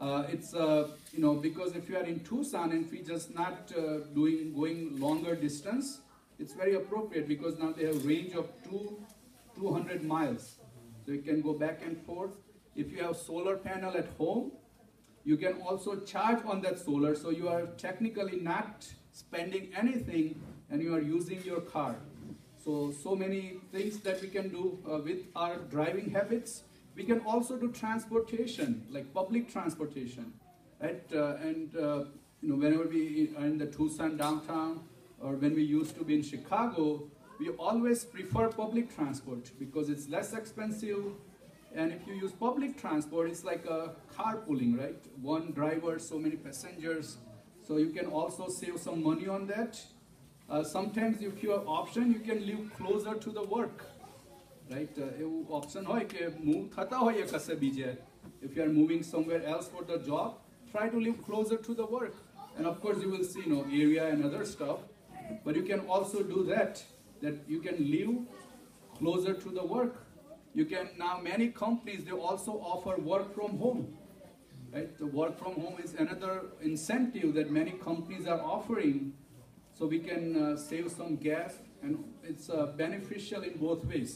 Uh, it's uh, you know, because if you are in Tucson and if we just not uh, doing going longer distance, it's very appropriate because now they have range of two two hundred miles, so you can go back and forth. If you have solar panel at home, you can also charge on that solar, so you are technically not spending anything and you are using your car. So so many things that we can do uh, with our driving habits. We can also do transportation, like public transportation, right? Uh, and uh, you know, whenever we are in the Tucson downtown, or when we used to be in Chicago, we always prefer public transport because it's less expensive. And if you use public transport, it's like a carpooling, right? One driver, so many passengers. So you can also save some money on that. Uh, sometimes if you have option, you can live closer to the work. Right? એવું option હોય કે move થતા હોઈએ કશે બીજે. If you are moving somewhere else for the job, try to live closer to the work. And of course you will see, you know, area and other stuff. But you can also do that, that you can live closer to the work. You can, now many companies, they also offer work from home. Right? The work from home is another incentive that many companies are offering. So we can uh, save some gas, and it's uh, beneficial in both ways.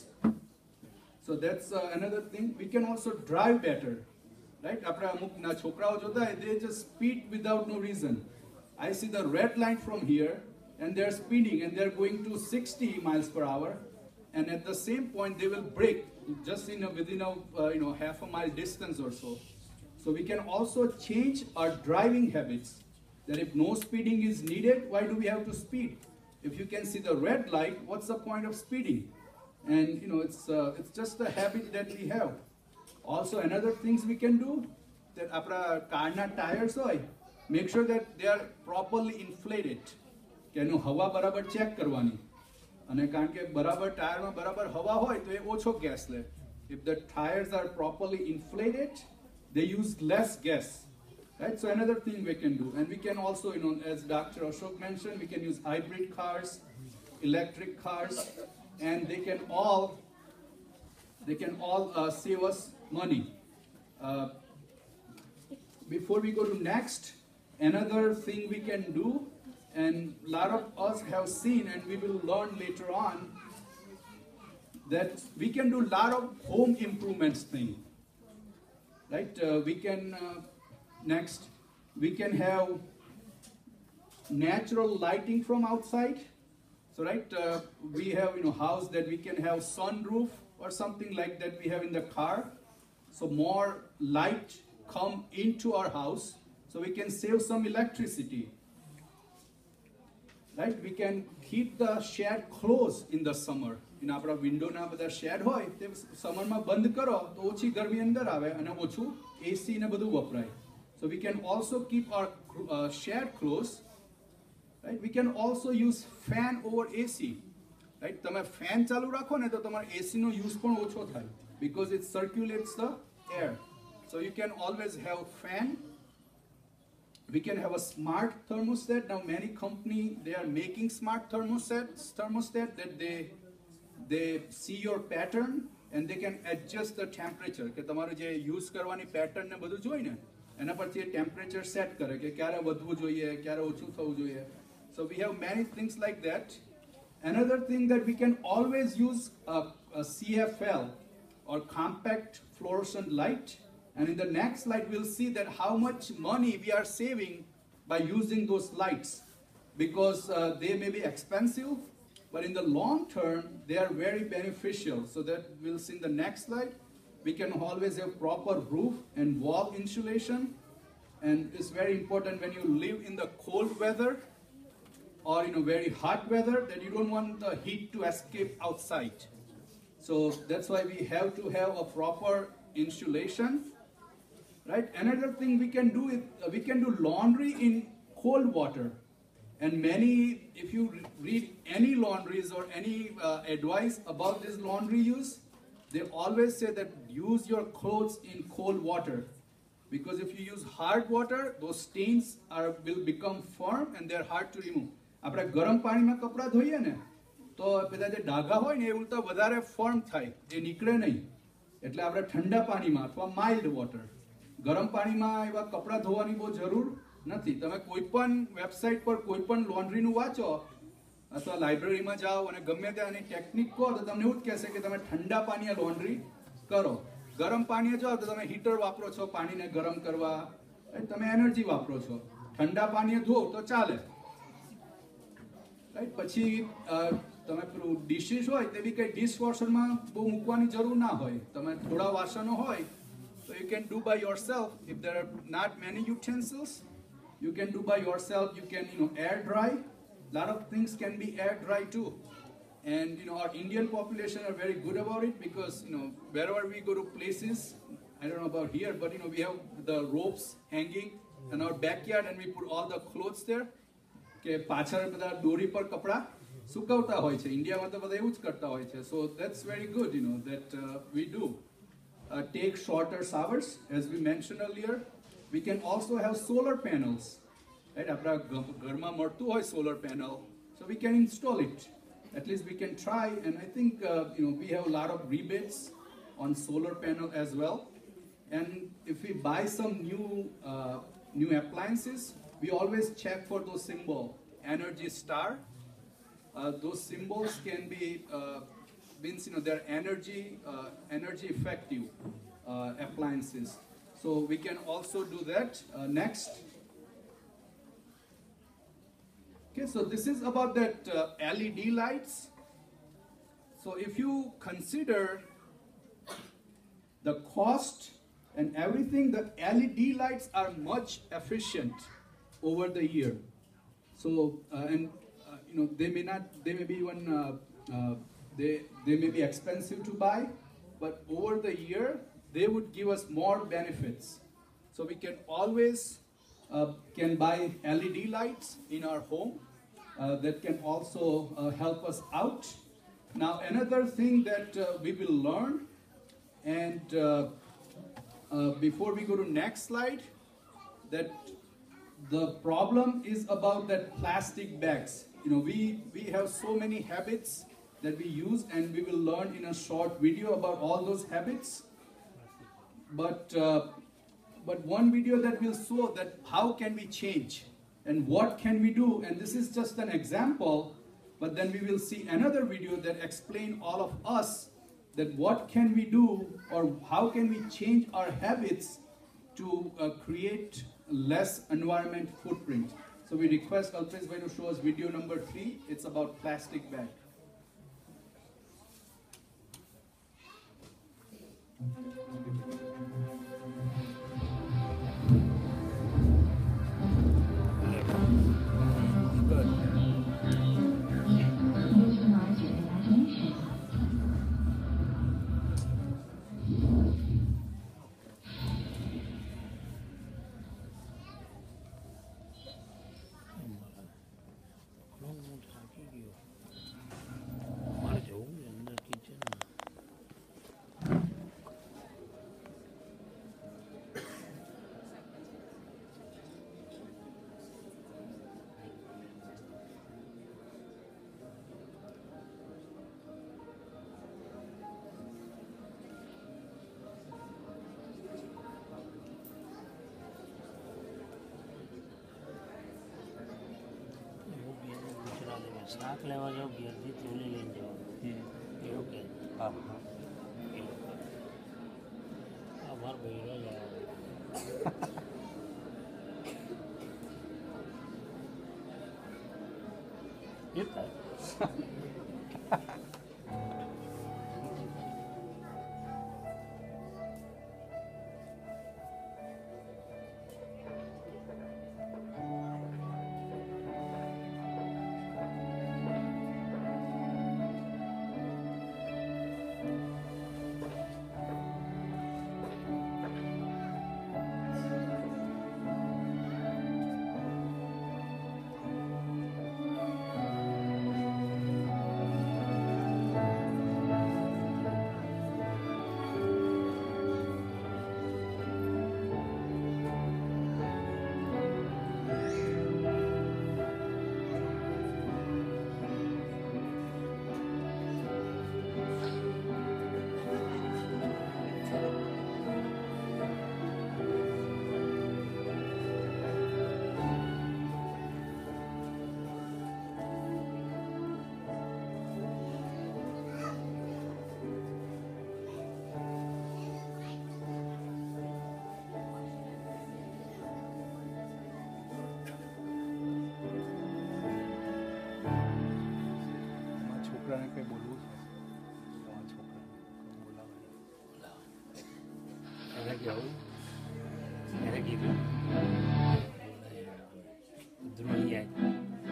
So that's uh, another thing. We can also drive better, right? આપણે અમુક ના છોકરાઓ જોતા હોય, they just speed without no reason. I see the red line from here, and they're speeding, and they're going to sixty miles per hour, and at the same point they will brake just in a, within a uh, you know, half a mile distance or so. So we can also change our driving habits. That if no speeding is needed, why do we have to speed? If you can see the red light, what's the point of speeding? And you know, it's uh, it's just a habit that we have. Also, another things we can do, that આપણા કારના tires હોય, make sure that they are properly inflated. કે એનું હવા બરાબર check કરવાની. અને કારણ કે બરાબર ટાયરમાં બરાબર હવા હોય તો એ ઓછો ગેસ લે. If the tires are properly inflated, they use less gas. Right? So another thing we can do, and we can also, you know, as Doctor Ashok mentioned, we can use hybrid cars, electric cars, and they can all, they can all uh, save us money. Uh, before we go to next, another thing we can do, and a lot of us have seen, and we will learn later on, that we can do a lot of home improvements thing. Right? Uh, we can. Uh, Next, we can have natural lighting from outside. So, right, uh, we have, you know, house that we can have sunroof or something like that we have in the car. So more light come into our house, so we can save some electricity. Right, we can keep the shed closed in the summer. In our window na બધા shed હોય, તે summer માં બંધ કરો તો ઓછી ગરમી અંદર આવે અને ઓછું A C ને બધું વપરાય. So we can also keep our uh, shed closed, right? We can also use fan over A C, right? તમે fan ચાલુ રાખો ને તો તમારા A C નો use પણ ઓછો થાય because it circulates the air. So you can always have fan. We can have a smart thermostat. Now many companies, they are making smart thermostats, thermostat that they they see your pattern and they can adjust the temperature. કે તમારે જે use કરવાની pattern ને બધું જોઈ ને એના પરથી એ temperature set કરે કે ક્યારે વધવું જોઈએ, ક્યારે ઓછું થવું જોઈએ. So we have many things like that. Another thing that we can always use a, a C F L or compact fluorescent light. And in the next slide, we'll see that how much money we are saving by using those lights. Because uh, they may be expensive, but in the long term, they are very beneficial. So that we'll see in the next slide. We can always have proper roof and wall insulation. And it's very important when you live in the cold weather or in a very hot weather that you don't want the heat to escape outside. So that's why we have to have a proper insulation. Right? Another thing we can do is uh, we can do laundry in cold water. And many, if you read any laundries or any uh, advice about this laundry use, they always say that use your clothes in cold water. Because if you use hard water, those stains are will become firm and they're hard to remove. આપણે ગરમ પાણીમાં કપડા ધોઈએ ને તો પેલા જે ડાઘા હોય ને એ ઉલટા વધારે ફર્મ થાય, એ નીકળે નહીં. એટલે આપણે ઠંડા પાણીમાં અથવા માઇલ્ડ વોટર, ગરમ પાણીમાં એવા કપડાં ધોવાની બહુ જરૂર નથી. તમે કોઈ પણ વેબસાઇટ પર કોઈ પણ લોન્ડ્રીનું વાંચો અથવા લાઇબ્રેરીમાં જાઓ અને ગમે ત્યાંની ટેકનિક કહો તો તમને એવું જ કહેશે કે તમે ઠંડા પાણીએ લોન્ડ્રી કરો. ગરમ પાણીએ જાઓ તો તમે હીટર વાપરો છો પાણીને ગરમ કરવા, તમે એનર્જી વાપરો છો. ઠંડા પાણીએ ધો તો ચાલે. રાઈટ. પછી તમે પેલું ડિશિસ હોય તે બી કંઈ ડિશ વોશરમાં બહુ મૂકવાની જરૂર ના હોય. તમે થોડા વાસણો હોય so you can do by yourself. If there are not many utensils, you can do by yourself. You can, you know, air dry. Lot of things can be air dry too. And you know, our Indian population are very good about it because, you know, wherever we go to places, I don't know about here, but you know, we have the ropes hanging in our backyard and we put all the clothes there. કે પાછળ બધા દોરી પર કપડા સુકવતા હોય છે. ઇન્ડિયામાં તો બધા એવું જ કરતા હોય છે. So that's very good, you know, that uh, we do. Uh, take shorter showers, as we mentioned earlier. We can also have solar panels. Right? આપણા ઘરમાં મળતું હોય solar panel, so we can install it. At least we can try, and I think uh, you know, we have a lot of rebates on solar panel as well. And if we buy some new uh, new appliances, we always check for those symbols. Energy Star. Uh, those symbols can be uh, means, you know, they're energy uh, energy effective uh, appliances. So we can also do that. Uh, next. Okay, so this is about that uh, L E D lights. So if you consider the cost and everything, the L E D lights are much efficient over the year. So uh, and uh, you know, they may not, they may be even uh, uh, they they may be expensive to buy, but over the year they would give us more benefits. So we can always uh, can buy L E D lights in our home uh, that can also uh, help us out. Now another thing that uh, we will learn, and uh, uh, before we go to next slide, that the problem is about that plastic bags. You know, we we have so many habits that we use, and we will learn in a short video about all those habits. But uh, but one video that will show that how can we change and what can we do, and this is just an example. But then we will see another video that explain all of us that what can we do or how can we change our habits to uh, create less environment footprint. So we request Alpesh Bhai to show us video number three. It's about plastic bag. શાક લેવા જાઓ ઘેરથી ચોલી લઈને જવાનું એવું કે હા હા અમારો બહેરો જ આવે એ થાય કંઈ બોલવું છે તમારા છોકરાને બોલાવે એને કહેવું એને કીધું ધ્રુવી આવી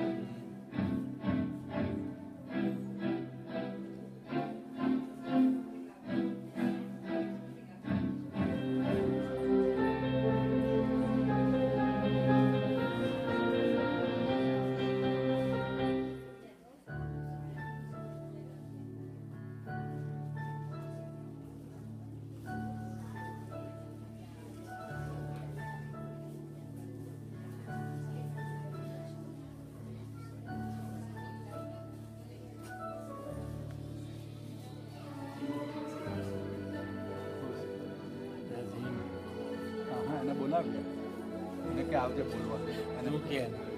હા એને બોલાવીએ એને કે આવજે બોલવા એને કે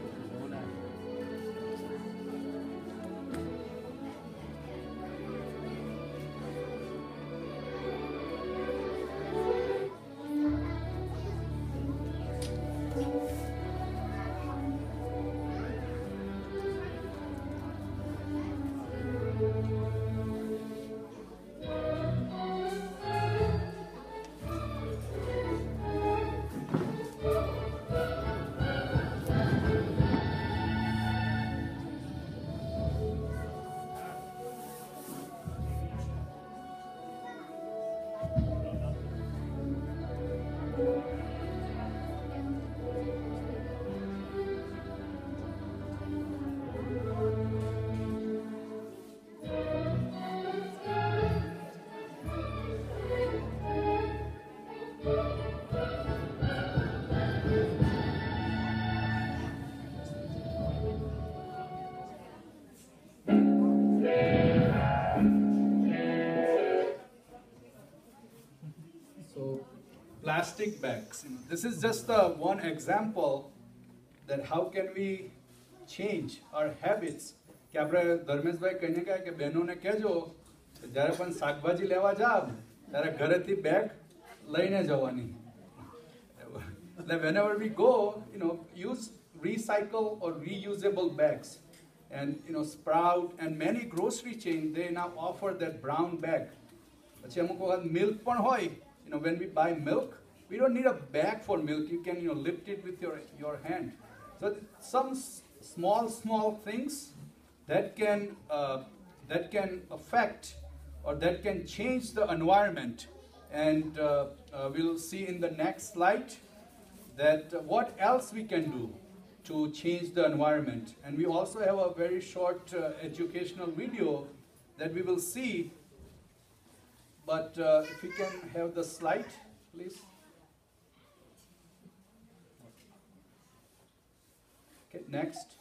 plastic bags. You know, this is just uh, one example that how can we change our habits. કે આપણે ધર્મેશભાઈ કહીને કહે કે બહેનોને કહેજો જ્યારે પણ શાકભાજી લેવા જાવ ત્યારે ઘરેથી બેગ લઈને જવાની. Whenever we go, you know, use recycle or reusable bags. And you know, Sprout and many grocery chains, they now offer that brown bag. પછી અમુક વખત milk પણ હોય. You know, when we buy milk, we don't need a bag for milk. You can, you know, lift it with your, your hand. So some s- small, small things that can, uh, that can affect or that can change the environment. And uh, uh, we'll see in the next slide that uh, what else we can do to change the environment. And we also have a very short uh, educational video that we will see. But uh, if we can have the slide, please. Okay, next.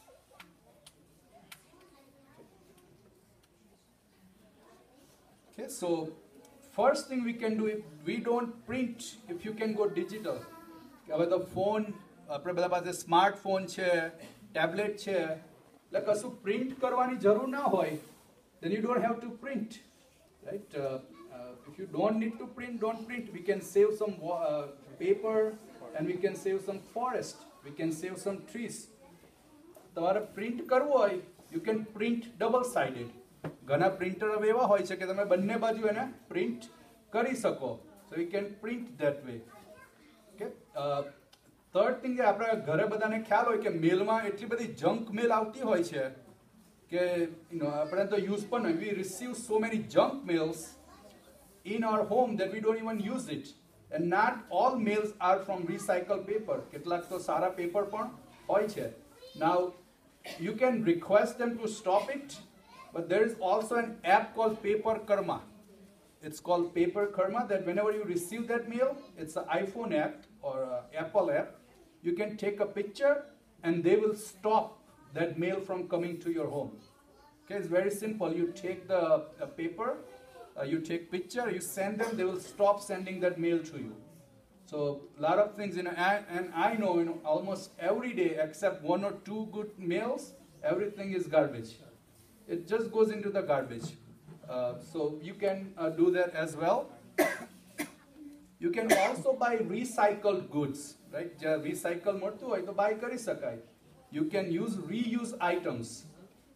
Okay, so first thing we can do, if we don't print, if you can go digital. હવે તો phone આપણે બધા પાસે smartphone છે, tablet છે, એટલે કશું print કરવાની જરૂર ના હોય, then you don't have to print, right? Uh, uh, if you don't need to print, don't print. We can save some uh, paper and we can save some forest. We can save some trees. તમારે print કરવું હોય, you can print double sided. ઘણા printer હવે એવા હોય છે કે તમે બંને બાજુ એને પ્રિન્ટ કરી શકો. So you can print that way. Okay. Uh, third thing કે આપણા ઘરે બધાને ખ્યાલ હોય કે મેલમાં એટલી બધી જંક મેલ આવતી હોય છે કે you know, આપણે તો યુઝ પણ હોય. We receive so many junk mails in our home that we don't even use it. And not all mails are from recycled paper. કેટલાક તો સારા પેપર પણ હોય છે. Now, you can request them to stop it, but there is also an app called Paper Karma. It's called Paper Karma, that whenever you receive that mail, it's an iPhone app or uh, Apple app. You can take a picture and they will stop that mail from coming to your home. Okay, it's very simple. You take the uh, paper, uh, you take picture, you send them, they will stop sending that mail to you. So a lot of things, you know, and, and I know, you know, almost every day except one or two good mails, everything is garbage. It just goes into the garbage. Uh, so you can uh, do that as well. You can also buy recycled goods, right? Ja recycle મળતું હોય તો buy કરી શકાય. You can use reuse items.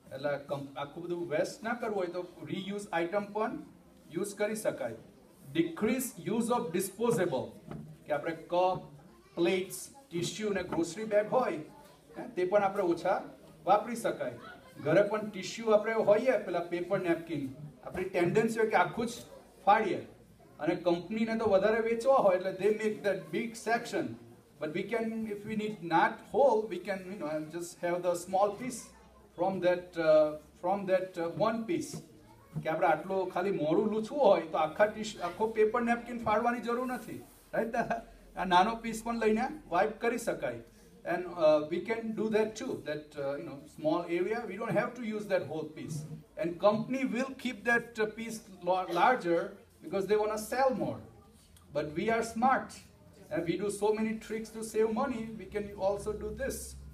એટલે આખું બધું waste ના કરવું હોય તો રીયુઝ આઇટમ પણ યુઝ કરી શકાય. ડિક્રીઝ યુઝ ઓફ ડિસ્પોઝેબલ, કે આપણે કપ, પ્લેટ્સ, ટિશ્યુ અને ગ્રોસરી બેગ હોય તે પણ આપણે ઓછા વાપરી શકાય. ઘરે પણ ટિશ્યુ આપણે હોઈએ પેલા પેપર નેપકિન, આપણી ટેન્ડન્સી હોય કે આખું જ ફાડીએ, અને કંપનીને તો વધારે વેચવા હોય એટલે they make that big section, but we can, if we need not whole, we can, you know, just have the small piece from that uh, from that uh, one piece. કે આપણે આટલો ખાલી મોડું લૂછવું હોય તો આખા ટીશ આખો પેપર નેપકિન ફાડવાની જરૂર નથી, રાઈટ? આ નાનો પીસ પણ લઈને વાઇપ કરી શકાય. And uh, we can do that too, that uh, you know, small area, we don't have to use that whole piece, and company will keep that uh, piece larger because they want to sell more. But we are smart and we do so many tricks to save money. We can also do this.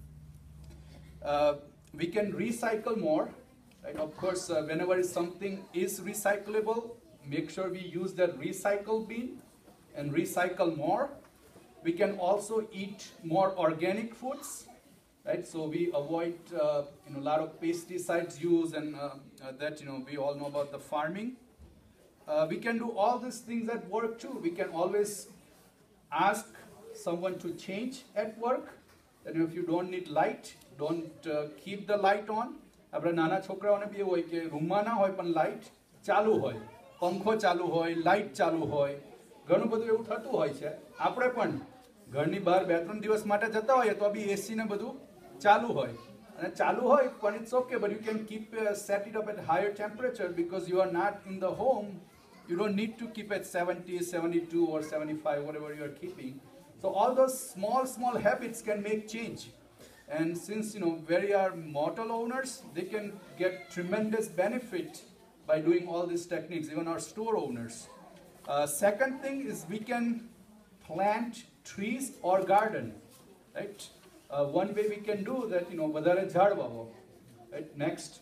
Uh, we can recycle more, right? Of course, uh, whenever something is recyclable, make sure we use that recycle bin and recycle more. We can also eat more organic foods, right? So we avoid uh, you know, a lot of pesticides use, and uh, uh, that, you know, we all know about the farming. Uh, we can do all these things at work too. We can always ask someone to change at work. And if you don't need light, don't uh, keep the light on. આપણે નાના છોકરાઓને બી એવું હોય કે રૂમમાં ના હોય પણ લાઇટ ચાલુ હોય, પંખો ચાલુ હોય, લાઇટ ચાલુ હોય, ઘણું બધું એવું થતું હોય છે. આપણે પણ ઘરની બહાર બે ત્રણ દિવસ માટે જતા હોઈએ તો બી એસી ને બધું ચાલુ હોય, અને ચાલુ હોય પણ it's okay, but you can keep set it up at higher temperature because you are not in the home. You don't need to keep at seventy, seventy-two or seventy-five, whatever you are keeping. So all those small, small habits can make change. And since, you know, we are motel owners, they can get tremendous benefit by doing all these techniques, even our store owners. Uh, second thing is we can plant trees or garden, right? Uh, one way we can do that, you know, vadare jhad vaavo, right? Next.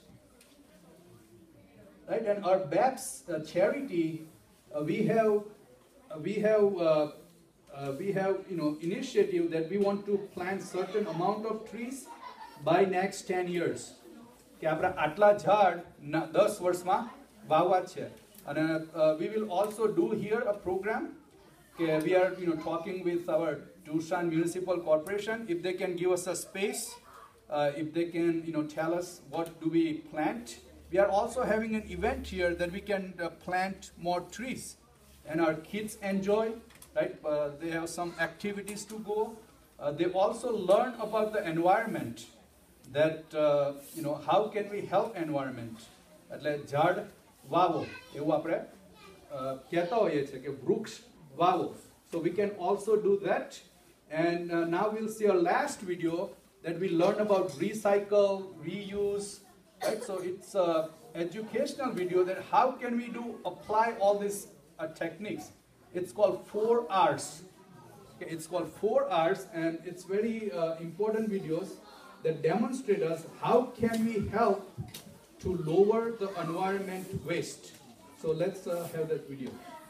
Right, and our B A P S uh, charity, uh, we have, uh, we have, uh, uh, we have, you know, initiative that we want to plant certain amount of trees by next ten years. કે આપણે આટલા ઝાડ દસ વર્ષમાં વાવવા છે. And uh, we will also do here a program. Okay, we are, you know, talking with our Dushan Municipal Corporation if they can give us a space, uh, if they can, you know, tell us what do we plant. We are also having an event here that we can uh, plant more trees, and our kids enjoy, right? Uh, they have some activities to go. Uh, they also learn about the environment, that uh, you know, how can we help environment. એટલે ઝાડ વાવો એવું આપણે કહેતા હોઈએ છીએ કે વૃક્ષ વાવો. So we can also do that. And uh, now we'll see our last video that we learn about recycle, reuse, right? So it's a educational video that how can we do apply all these uh, techniques. It's called four R's. Okay, it's called four R's, and it's very uh, important videos that demonstrate us how can we help to lower the environment waste. So let's uh, have that video.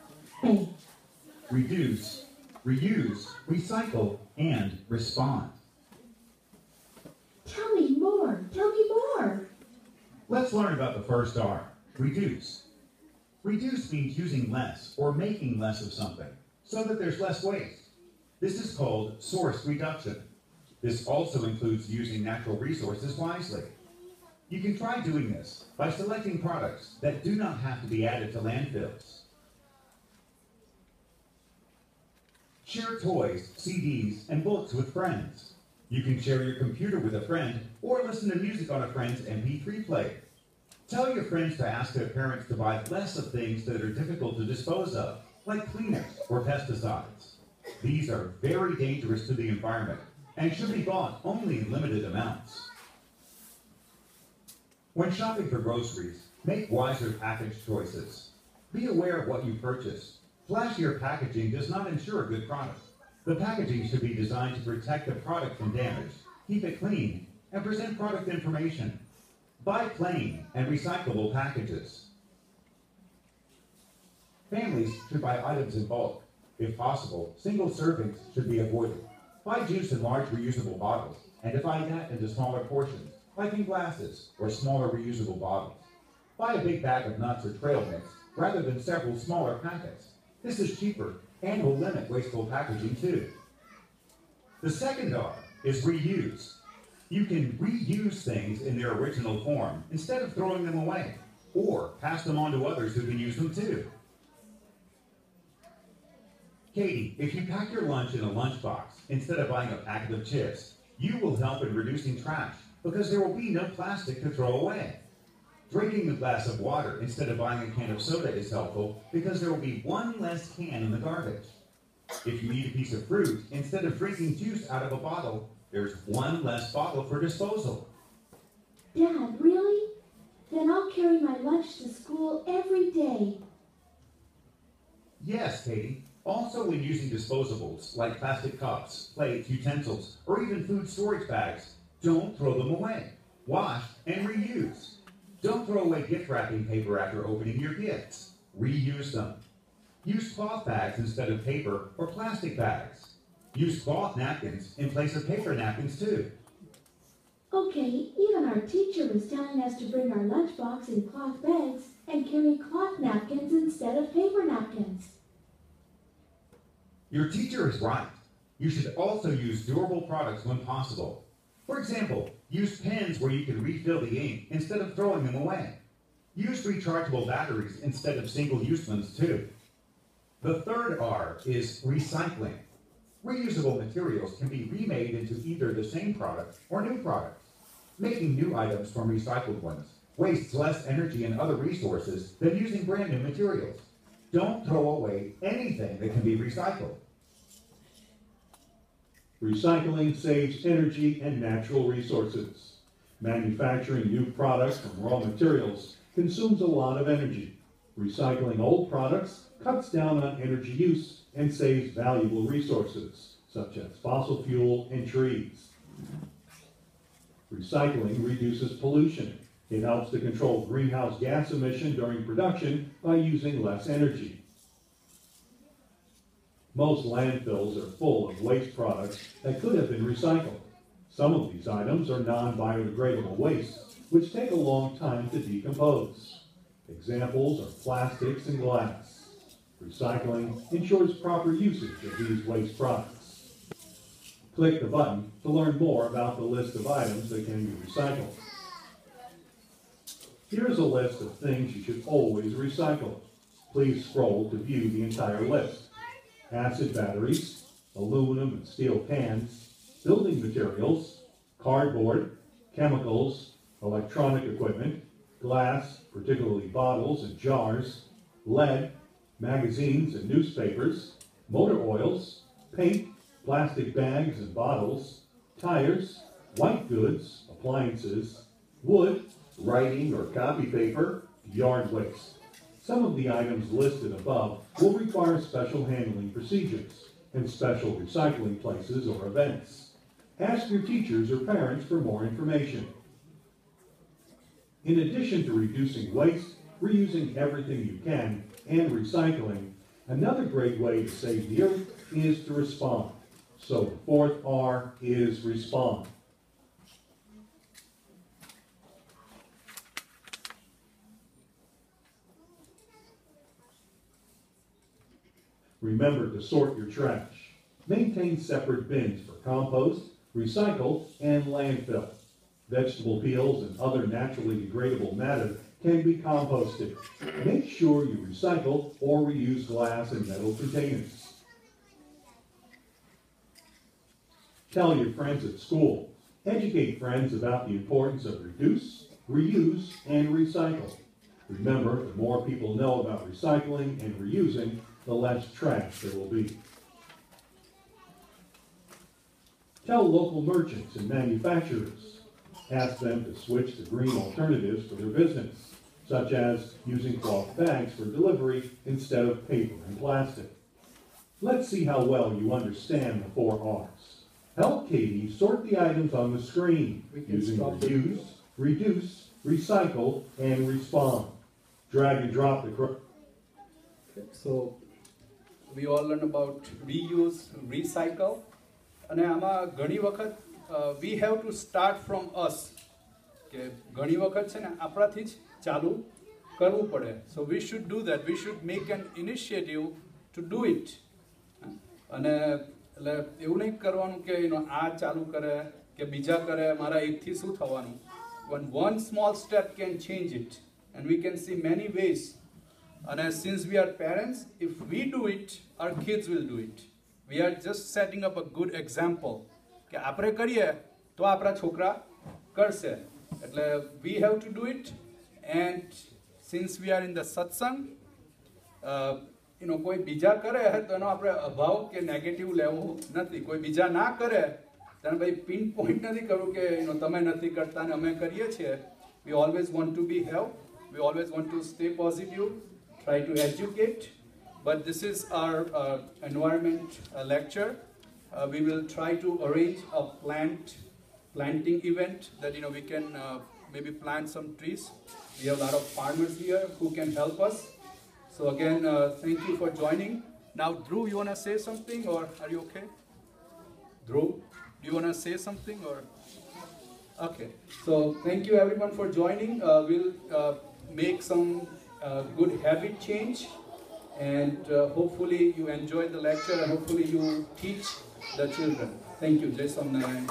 Reduce, reuse, recycle, and respond. Tell me more, tell me more. Let's learn about the first R, reduce. Reduce means using less or making less of something so that there's less waste. This is called source reduction. This also includes using natural resources wisely. You can try doing this by selecting products that do not have to be added to landfills. Share toys, C Ds, and books with friends. You can share your computer with a friend or listen to music on a friend's M P three player. Tell your friends to ask their parents to buy less of things that are difficult to dispose of, like cleaners or pesticides. These are very dangerous to the environment and should be bought only in limited amounts. When shopping for groceries, make wiser package choices. Be aware of what you purchase. Flashier packaging does not ensure a good product. The packaging should be designed to protect the product from damage, keep it clean, and present product information. Buy plain and recyclable packages. Families should buy items in bulk. If possible, single servings should be avoided. Buy juice in large reusable bottles and divide that into smaller portions like in glasses or smaller reusable bottles. Buy a big bag of nuts or trail mix rather than several smaller packets. This is cheaper and will limit wasteful packaging too. The second R is reuse. You can reuse things in their original form instead of throwing them away, or pass them on to others who can use them too. Katie, if you pack your lunch in a lunchbox instead of buying a packet of chips, you will help in reducing trash because there will be no plastic to throw away. Drinking a glass of water instead of buying a can of soda is helpful because there will be one less can in the garbage. If you eat a piece of fruit, instead of drinking juice out of a bottle, there's one less bottle for disposal. Dad, really? Then I'll carry my lunch to school every day. Yes, Katie. Also, when using disposables like plastic cups, plates, utensils, or even food storage bags, don't throw them away. Wash and reuse. Don't throw away gift wrapping paper after opening your gifts. Reuse them. Use cloth bags instead of paper or plastic bags. Use cloth napkins in place of paper napkins too. Okay, even our teacher was telling us to bring our lunchbox in cloth bags and carry cloth napkins instead of paper napkins. Your teacher is right. You should also use durable products when possible. For example, use pens where you can refill the ink instead of throwing them away. Use rechargeable batteries instead of single-use ones too. The third R is recycling. Reusable materials can be remade into either the same product or new products. Making new items from recycled ones wastes less energy and other resources than using brand new materials. Don't throw away anything that can be recycled. Recycling saves energy and natural resources. Manufacturing new products from raw materials consumes a lot of energy. Recycling old products cuts down on energy use and saves valuable resources, such as fossil fuel and trees. Recycling reduces pollution. It helps to control greenhouse gas emission during production by using less energy. Most landfills are full of waste products that could have been recycled. Some of these items are non-biodegradable wastes, which take a long time to decompose. Examples are plastics and glass. Recycling ensures proper usage of these waste products. Click the button to learn more about the list of items that can be recycled. Here's a list of things you should always recycle. Please scroll to view the entire list. Acid batteries, aluminum and steel cans, building materials, cardboard, chemicals, electronic equipment, glass, particularly bottles and jars, lead, magazines and newspapers, motor oils, paint, plastic bags and bottles, tires, white goods, appliances, wood, writing or copy paper, yard waste. Some of the items listed above will require special handling procedures and special recycling places or events. Ask your teachers or parents for more information. In addition to reducing waste, reusing everything you can, and recycling, another great way to save the earth is to respond. So the fourth R is respond. Remember to sort your trash. Maintain separate bins for compost, recycle, and landfill. Vegetable peels and other naturally degradable matter can be composted. Make sure you recycle or reuse glass and metal containers. Tell your friends at school. Educate friends about the importance of reduce, reuse, and recycle. Remember, the more people know about recycling and reusing, the less trash there will be. Tell local merchants and manufacturers. Ask them to switch to green alternatives for their business, such as using cloth bags for delivery instead of paper and plastic. Let's see how well you understand the four R's. Help Katie sort the items on the screen using reuse, reduce, recycle, and respond. Drag and drop the... Okay, so we all learn about reuse, recycle, and આમાં ઘણી વખત uh, we have to start from us. કે ઘણી વખત છે ને આપણાથી જ ચાલુ કરવું પડે. So we should do that. We should make an initiative to do it. અને એટલે એવું નહીં કરવાનું કે યુ નો આ ચાલુ કરે કે બીજા કરે, મારા એકથી શું થવાનું. One, one small step can change it, and we can see many ways. And since we are parents, if we do it, our kids will do it. We are just setting up a good example. કે આપણે કરીએ તો આપણા છોકરા કરશે. એટલે we have to do it. And since we are in the satsang, uh, you know, કોઈ બીજા કરે તો એનો આપણે અભાવ કે નેગેટિવ લેવું નથી. કોઈ બીજા ના કરે ત્યારે ભાઈ પિન પોઈન્ટ નથી કરવું કે you know, તમે નથી કરતા ને અમે કરીએ છીએ. We always want to be help. We always want to stay positive, try to educate. But this is our uh, environment uh, lecture. Uh, we will try to arrange a plant planting event that you know we can uh, maybe plant some trees. We have a lot of farmers here who can help us. So again, uh, thank you for joining. Now, Dhruv, you want to say something, or are you okay? Dhruv, do you want to say something, or? Okay. So thank you everyone for joining. Uh, we'll uh, make some uh, good habit change, and uh, hopefully you enjoy the lecture, and hopefully you teach the children. Thank you. Jai Swaminarayan.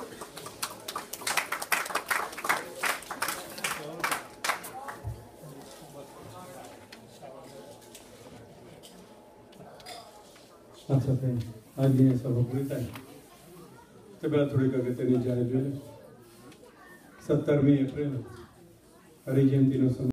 આ સાથે આજની સભા પૂરી થાય તે પહેલાં થોડીક અગત્યની જાહેર જોઈએ. સત્તરમી એપ્રિલ હરિજયંતિનો